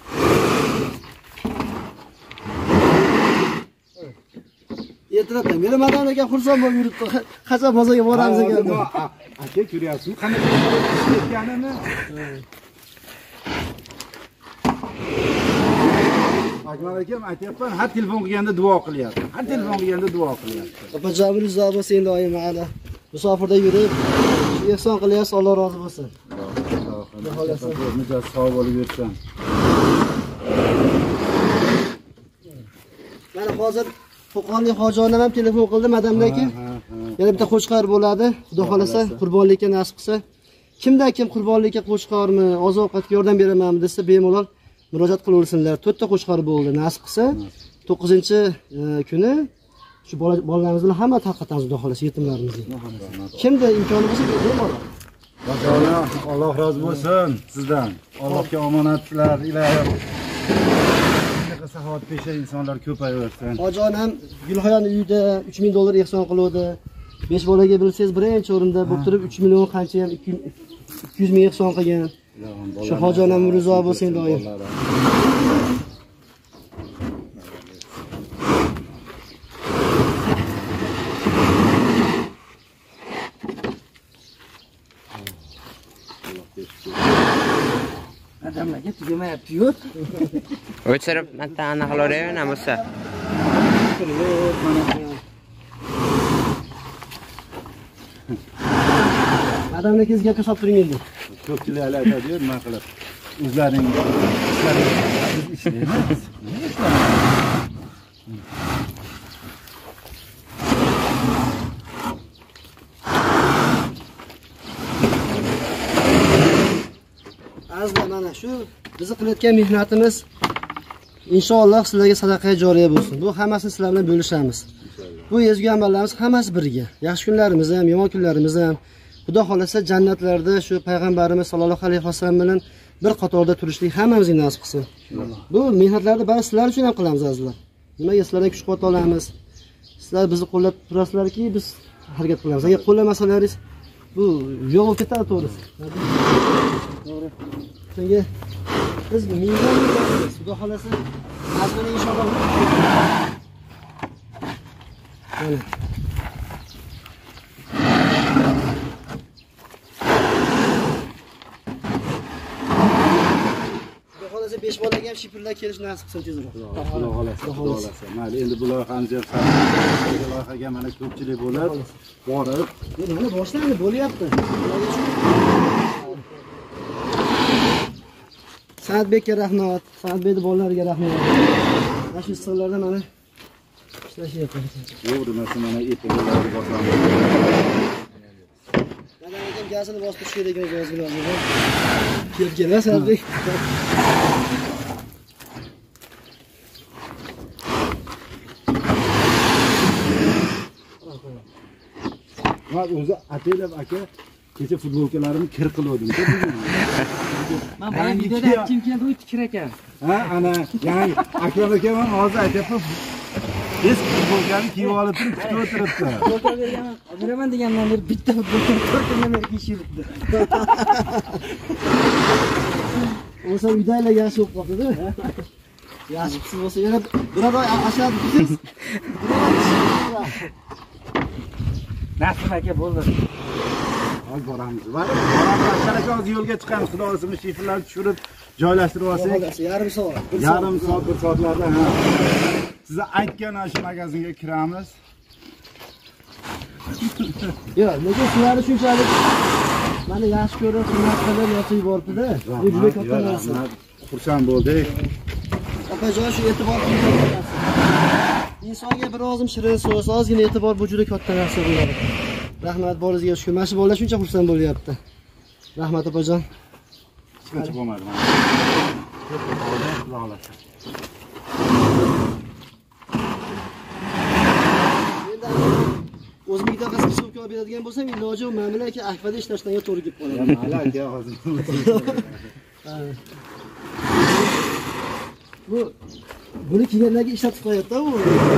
ertalabdan meni Madan aka xursand bo'lib yuribdi. Qachon bozorga boramiz ekan. Aka ko'ryapsizmi? Qanaqa ketganini? Akmal akam aytayapman, har telefon qilganda duo qilyapti. Opajon uzoq bo'lsin doim mana. Musofirda yurib, ehson qilyapsiz, Alloh rozi bo'lsin. Xudo xolasa, mijoz sog' bo'lib yursin. Mana hozir Qo'qonlik hojijonam ham telefon qildi Madamdagi. Yana bitta qo'chqor bo'ladi. Xudo xolasa, qurbonlikka nasib qilsa, kimdan kim qurbonlikka qo'chqormi, oziq-ovqatga yordam beramanmi desa, bemalol murojaat qilaversinlar. 4 ta qo'chqor bo'ldi. Nasib qilsa 9-kuni shu bolalarimiz bilan hamma tarqatamiz, xudo xolasa, yetimlarimizni. Kimda imkoni bo'lsa, bemalol. Alloh rozi bo'lsin sizdan. Allohga omonatlar, ilohim. Saxovatpesha insonlar ko'payaversin. Hojijonam Gulxoyon uyida $3000 ehson qiluvdi. 5 bolaga bilsangiz birinchi o'rinda bo'lib turib 3 million qancha ham 200 ming ehson qilgan. Shu hojijonam rizo bo'lsin doim. Adamlarga tugamayapti-yu. O'chirib, bitta anaqa qilaveraymi, bo'lsa. Adamlar kezga qilib turing endi. Ko'pchilik aytadi-yu, nima qilib. O'zlaring ishlaymiz. Azizlar, mana shu bizni qilayotgan mehnatimiz inshaalloh sizlarga sadaqa joriya bo'lsin. Bu hammasini sizlar bilan bo'lishamiz. Bu ezgu amallarimiz hammasi birga. Yaxshi kunlarimiz ham, yomon kunlarimiz ham Xudo xolasa jannatlarda shu payg'ambarimiz sollallohu alayhi vasallam bilan bir qatorda turishlik hammamizga nasib qilsin. Bu mehnatlarni bari sizlar uchun ham qilamiz azizlar. Nimaga sizlarga kuch-quvvat olamiz? Sizlar bizni qo'llab turasizlarki, biz harakat qilamiz. Agar qo'llamasalaringiz bu yo'q bo'lib ketadi, to'g'risi. To'g'ri. Shunga biz mingdan Xudo xolasa azmini inshaalloh. Mana Xudo 5 bolaga ham shifrlar kelish nasib qilsin tezroq. Xudo xolasa. Mayli, endi bular hamjam loyihaga mana ko'pchilik bo'lib, borib, mana boshlandi, bo'lyapti. Sanatbekka rahmat, Sanatbekning bolalariga rahmat. Mana shu issiqlarda mana ishlashyapti. To'g'ri, mana e'tiborlarga bosamiz. Mana ekan gazini bosib tushgan ekan o'zingizlar. Kelgan Sanatbek. Men o'zi ataylab aka kecha futbolkalarimni kir qildim. Men bu videoda kim keldi, u tikir ekan. Ha, ana, ya'ni Akram aka ham hozir aytayapman. Biz futbolkani kiyib olib turib kutib o'tiribdi. Futbolka bergan, beraman degandan beri bitta futbolka 4 kundan beri kiyishibdi. O'sa uydagilar yaxshi bo'lib qoldi-da. Yaxshi siz bo'lsa yana bir oy ashad siz. Nasib aka bo'ldi. Hozir boramiz. Boramiz, hozir yo'lga chiqamiz. Xudo o'zi shifrlarni tushirib, joylashtirib olsak, yarim soat, 1 soatlarda sizni aytgan shu magazinga kiramiz. Yo'q, lekin sizlarni shunchalik meni yaxshi ko'rib, hurmat qilib yozib yubordi-da. Bu juda katta narsa. Xursand bo'ldik. Opajon, shu e'tibor qilgansiz. Insonga bir ozim shirin so'z, ozgina e'tibor bu juda katta narsa bo'ladi. Rahmat, boringizga shukur. Mana shu bolalar shuncha xursand bo'lyapti. Rahmat opajon. Hech qancha bo'lmadi. Xudo xolasa. beradigan bo'lsam, iloji yo'q, men bilan aka akfada ishlashdan to'g'ri kelib qoladi. Mayli aka, hozir. Buni kiyganlarga ishlatib qo'yapti bu.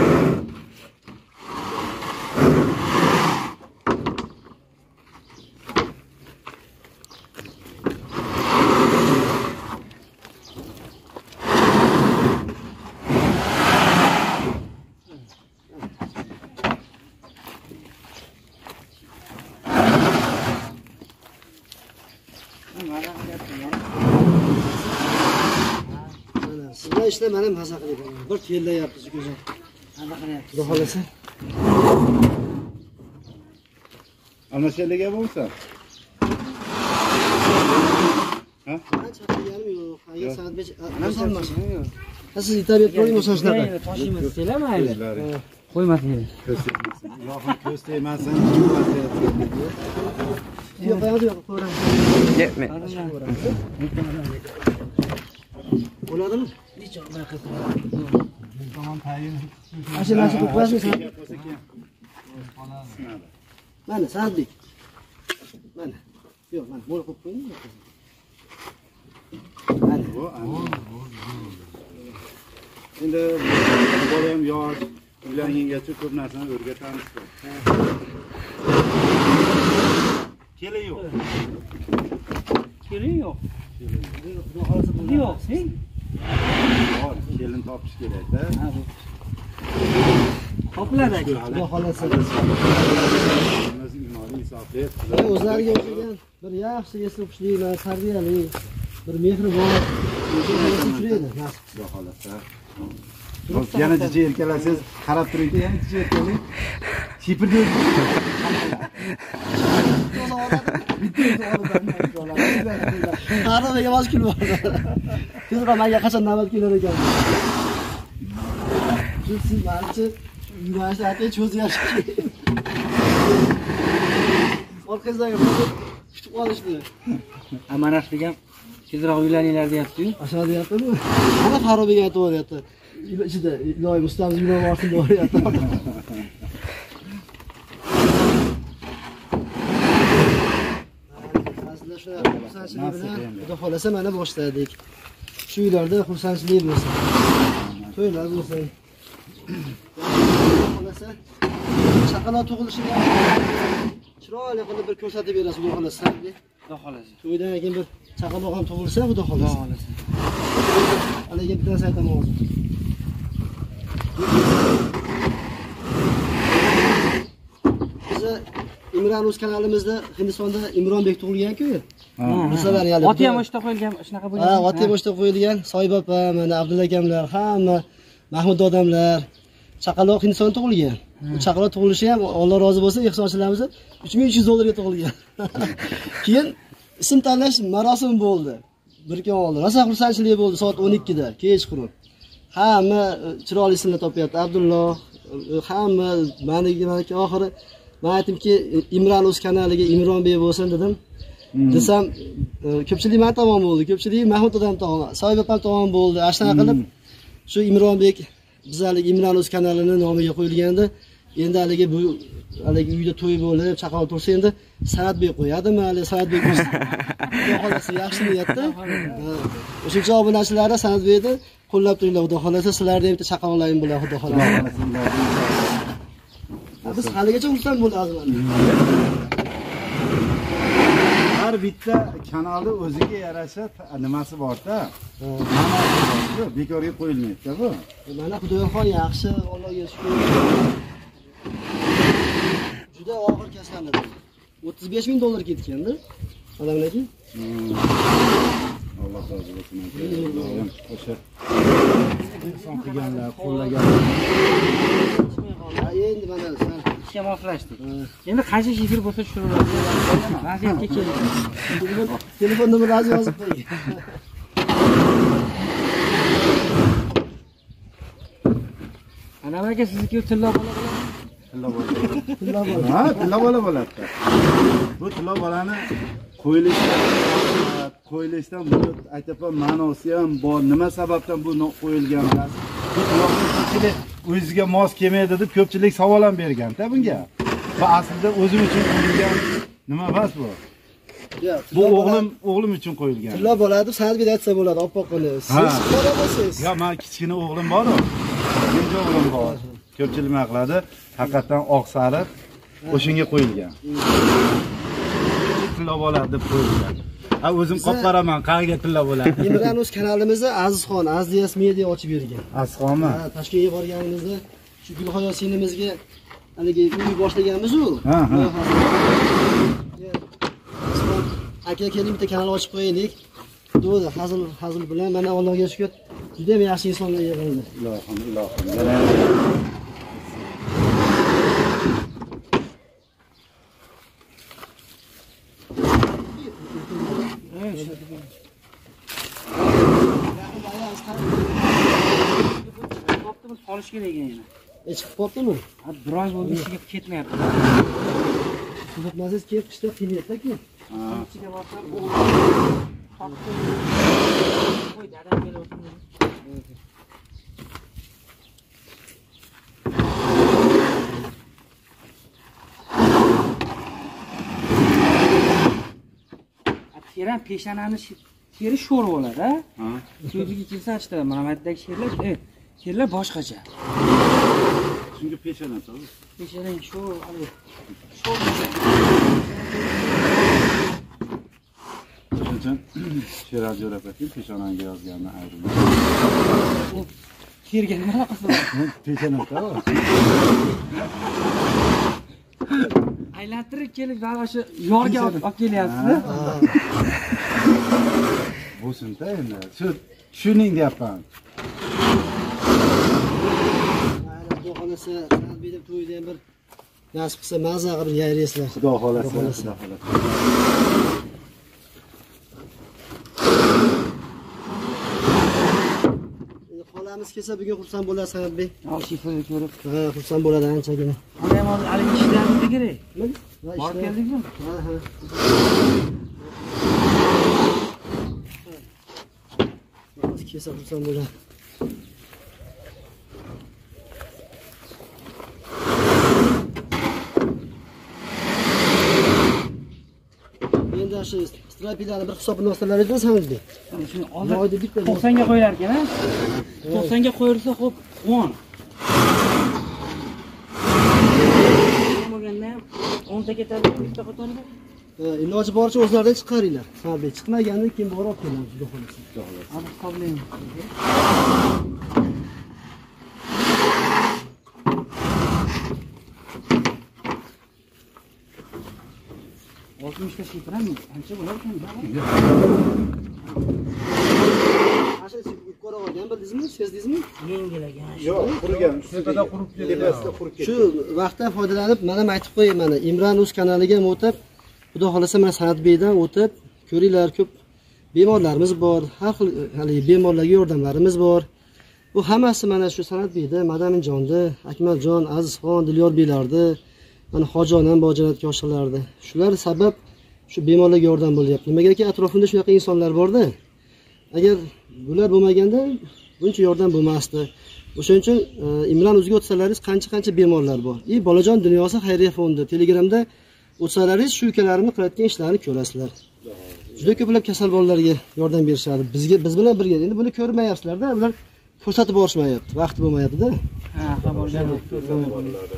Sizlar ishlar men ham maza qilyapman. Bir kellayapsiz go'zal. Maza qilyapsiz. Xudo xolasa. Almashganlarga bo'lsa? Ha? Qancha qilganim yo'q. Agar soat 5 olmasin. Siz itabiyat qo'ying o'sha shunaqa. Toshimiz sizlar mayli. Qo'ymasin. Ilohim ko'z tegmasin. Yo'q, yo'q, ko'raman. Yetme. Bo'ladimi? Necha daqiqa? Tamam, tayin. Ashula qo'yasizmi? Mana, Sadbek. Mana. Yo'q, mana bo'l qo'yib qo'ying. Mana. Endi bola ham yosh, uylangangacha ko'p narsani o'rgatamiz. Kelin yo'q. Kelin yo'q. Xudo xolasa bu yo'q, sen? Bor, kelin topish kerak-da. Topiladi aka. Xudo xolasa. O'zlariga o'xshagan bir yaxshi esli hushlilar, tarbiyali, bir mehribon uchraydi. Xudo xolasa. Yana jichi erkalasangiz, qarab turing, yana jichi erkalik. Shipirni Qara yavaş kul bor. Siz menga qachon navbat kelar ekan? Siz menimcha yurashni aka cho'zyapsiz. Orqangizdan kutib qolishdi. Amanatlik ham tezroq uylaninglar deyapti-yu. Aşağı deyapti-ku. Mana Farobek aytib o'ryapti. Ichida iloyim ustamiz yurib borsin deb o'ryapti. Xudo xolasa mana boshladik. Shu uylarda xursandchilik bo'lsin. To'ylar bo'lsin. Xudo xolasa chaqaloq tug'ilishiga chiroyli qilib bir ko'rsatib berasiz, xudo xolasa. Xudo xolasa. To'ydan keyin bir chaqaloq ham tug'ilsa, xudo xolasa. Haliga bitta narsa aytaman hozir. Biz Imron kanalimizda Hindistonda Imronbek tug'ilgan-ku. Oti ham o'shda qo'yilgan, shunaqa bo'lgan. Ha, oti ham o'shda qo'yilgan. Soyib opa, mana Abdulla akamlar, hamma Mahmud odamlar chaqaloq Hindistonda tug'ilgan. Bu chaqaloq tug'ilishi ham Alloh rozi bo'lsin, ehsonchilarimiz $3300 tug'ilgan. Keyin ism tanlash marosimi bo'ldi. Bir kun oldin. Rosa xursandchilik bo'ldi soat 12 da, kechqurun. Hamma chiroyli ismni topyapti. Abdulloh, hamma meniki oxiri men aytdimki, Imron o'z kanaliga Imronbek bo'lsin dedim. Desam, ko'pchilik men tomon bo'ldi, ko'pchilik Mahmud odam tomon, Soyib opam tomon bo'ldi. Ashuna qilib shu Imronbek bizalik Imron o'z kanalining nomiga qo'yilgandi. Endi haligi bu uyda to'y bo'lib, chaqaloq tursa endi Sanatbek qo'yadimi, hali Sanatbek bo'lsa. Xudo xolasa yaxshi niyatda. O'sha obunachilari Sanatbekni qo'llab turinglar, xudo xolasa sizlarga ham bitta chaqaloqlaring bo'lar, xudo xolasa. Biz haligacha xursand bo'lamiz. Har bitta kanalda o'ziga yarasha nimasi bor-da. Bekorga qo'yilmaydi-da bu. Mana Xudoyxon yaxshi, Allohga shukr. Juda og'ir kasallik. $35,000 ketganda. Odamlarga. Alloh rozi bo'lsin. O'sha inson qilganlar, qo'llaganlar. Endi mana sen ishga moslashdik. Endi qancha shifr bo'lsa tushiraveradi. Vaziyatga keldik. Telefon nomeringizni yozib qo'ying. Ana aka sizniki tilla bola bo'ladi. Tilla bola. Ha, tilla bola bo'ladi. Bu tilla bolani qo'yilishdan bu aytibman ma'nosi ham bor. Nima sababdan bu qo'yilgan emas? Bu tilla ko'pchilik o'ziga mos kelmaydi deb ko'pchilik savol ham bergan-da bunga. Bu aslida o'zim uchun qo'yilgan nima emas bu. Bu o'g'lim uchun qo'yilgan. Tilla bo'ladi, san'at aytsa bo'ladi, oppoqqina. Siz qorabasiz. Yo, men kichkina o'g'lim bor-ku. Birinchi o'g'lim bor. Ko'pchilik nima qiladi? Haqiqatan oq sariq o'shunga qo'yilgan. Tilla bo'ladi deb qo'yilgan. Ha, o'zim qop-qoraman, qayerga tilla bo'ladi. Imron o'z kanalimizni Azizxon, Azdiyas Media ochib bergan. Azizxonmi? Ha, Toshkentga borganimizda shu Gulxoyo sinimizga haligi uy boshlaganmiz-ku. Ha. Aka keling bitta kanal ochib qo'yaylik. Dedi, hazil bilan mana Allohga shukr, juda ham yaxshi insonlar yig'ildi. Ilohim. Qolish kerak yana. Chiqib qolibdimi? Ha, biroz bo'ldi, ishga ketmayapti. Sizlarsiz kelib qishda qilyapti-ku. Ichiga borsam, qo'y dadam kelyapti. Teran peshonani teri sho'r bo'ladi, ha? So'ziga kelsa achta, mana maddagi she'rlar boshqacha. Chunki peshona to'g'ri. Peshoning sho'r, hali Shuning uchun she'rlar jo'rapating peshonangga yozganini ayrildi. Tergan nima aloqasi bor? Peshona to'g'ri. Aylantirib kelib, mana o'sha yorga olib kelyapsiz. Bo'lsin-da endi. Shuning deyapman. Xudo xolasa, Sanatbeyda to'yda ham bir nasib qilsa mazza qilib yayraysizlar. Xudo xolasa. Xolamiz kelsa bugun xursand bo'ladi Sanatbey. Shifrni ko'rib. Ha, xursand bo'ladi anchagina. Mana ham hali ishlarimiz kerak. Borib keldikmi? Ha. Kelsa xursand bo'ladi. Endi shu strapilarni bir hisobini olsalar edi Sanatbey. Shuni oyda bitta 90 ga qo'yilar ekan, ha? 90 ga qo'yilsa, xo'p, 10. Bo'lganda ham 10 ta ketadi, bitta qatorda. Iloji boricha o'zlaridan chiqaringlar. Sanatbey chiqmagandan keyin borib olib kelamiz, xudo xolasa. Hadi hisoblaymiz. 60 ta shiframi? Ancha bo'lar ekan. Asha ko'ra olgan bildingizmi? Sezdingizmi? Yengilagan. Yo'q, qurgan. Tepada qurib ketdi. Shu vaqtdan foydalanib, mana aytib qo'yay, mana Imron o'z kanaliga o'tib, xudo xolasa mana Sanatbeydan o'tib, ko'ringlar, ko'p bemorlarimiz bor, har xil haligi bemorlarga yordamlarimiz bor. Bu hammasi mana shu Sanatbeyda, Madaminjonda, Akmaljon, Azizxon, Dilyorbeylarda, mana Hojonam bor jannatga oshiqlardi. Shular sabab shu bemorlarga yordam bo'lyapti. Nimagaki atrofimda shunaqa insonlar bor-da. Agar bular bo'lmaganda buncha yordam bo'lmasdi. O'shaning uchun Imron o'ziga o'tsalaringiz qancha bemorlar bor. Bolajon dunyosi xayriya fondi Telegramda o'tsalaringiz shu ukalarimni qilayotgan ishlarini ko'rasizlar. Juda ko'plab kasal bolalarga yordam berishadi. Biz bilan birga. Endi buni ko'rmayapsizlar-da, ular ko'rsatib borishmayapti, vaqti bo'lmayapti-da. Ha, xabarlar ko'rmayapti.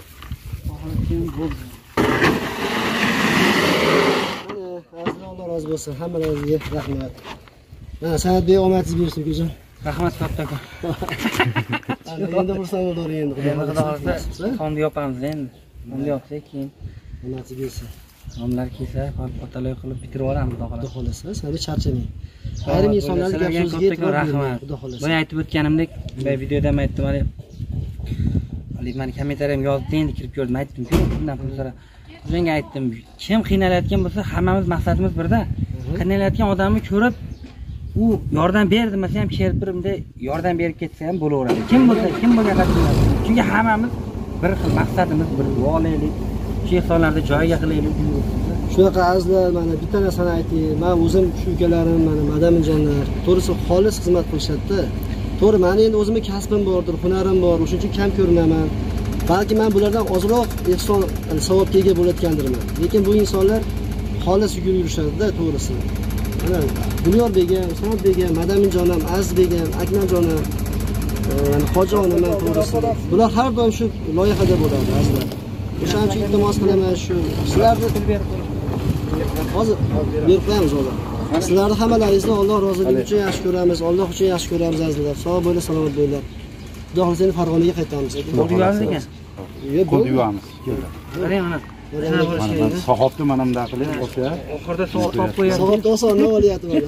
Alloh rozi bo'lsin. Hammalaringizga rahmat. Mana Sanatbey omadsiz bersin ko'zim. Rahmat kattakon. Endi xursand bo'laver endi. Xudo xolasa xonni yopamiz endi. Xonni yopsak keyin omadsiz bersin. Xonlar kelsa, otaloy qilib bitirib olamiz Xudo xolasa. Sanatbey charchamang. Ayrim insonlarga gap so'zga e'tibor rahmat. Xudo xolasa. Men aytib o'tganimdek, men videoda ham aytdim, mani kommentariyamga yozdi, endi kirib ko'rdim, aytdim-ku, bundan pulsara. O'shanga aytdim, kim qiynalayotgan bo'lsa, hammamiz maqsadimiz birda. Qiynalayotgan odamni ko'rib, u yordam ber demasa ham sherpirimda yordam berib ketsa ham bo'laveradi. Kim bo'lsa, kim bo'lgan qadar. Chunki hammamiz bir xil maqsadimiz bir olaylik. Shu insonlarni joyiga qilaylik. Shunaqa azizlar, mana bitta narsani aytaylik. Men o'zim shu ukalarim, mana Madaminjonlar, to'g'risi xolis xizmat qilishadi-da. To'g'ri, meni endi o'zimning kasbim bordir, hunarim bor, o'shuning uchun kam ko'rinaman. balki men bulardan ozroq ehson savobga ega bo'layotgandirman. Lekin bu insonlar xolis yurishadi-da, to'g'risi. Mana Bunyod begim, Sanat begim, Madaminjonim, Aziz begim, Akmaljonim, Hoji onaman to'g'risi. Bular har doim shu loyihada bo'ladi, azizlar. O'shaning uchun iltimos qilaman shu sizlarni hozir berib qo'yamiz hozir. Sizlarni hammalaringizni Alloh roziligi uchun yaxshi ko'ramiz, Alloh uchun yaxshi ko'ramiz azizlar. Sog' bo'ling, salomat bo'linglar. Xudo xohlasa endi Farg'onaga qaytamiz. Qo'l yuvamiz ekan. Qo'l yuvamiz. Qarang mana. Mana sahobni mana bunday qilib o'sha. Oxirida savol topib qo'yamiz. Savobda oson bo'lyapti mana.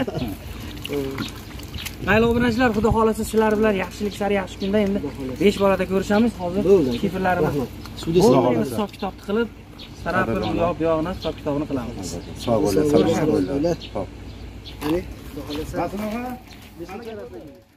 Mayli obunachilar, xudo xolasa sizlar bilan yaxshilik sari yaxshi kunda endi 5 balada ko'rishamiz. Hozir kifrlarimiz hisob kitobni qilib, sarapir bu yog'ini hisob kitobini qilamiz. Sog' bo'ling, salomat bo'linglar. Xo'p. Ani, xudo xolasa.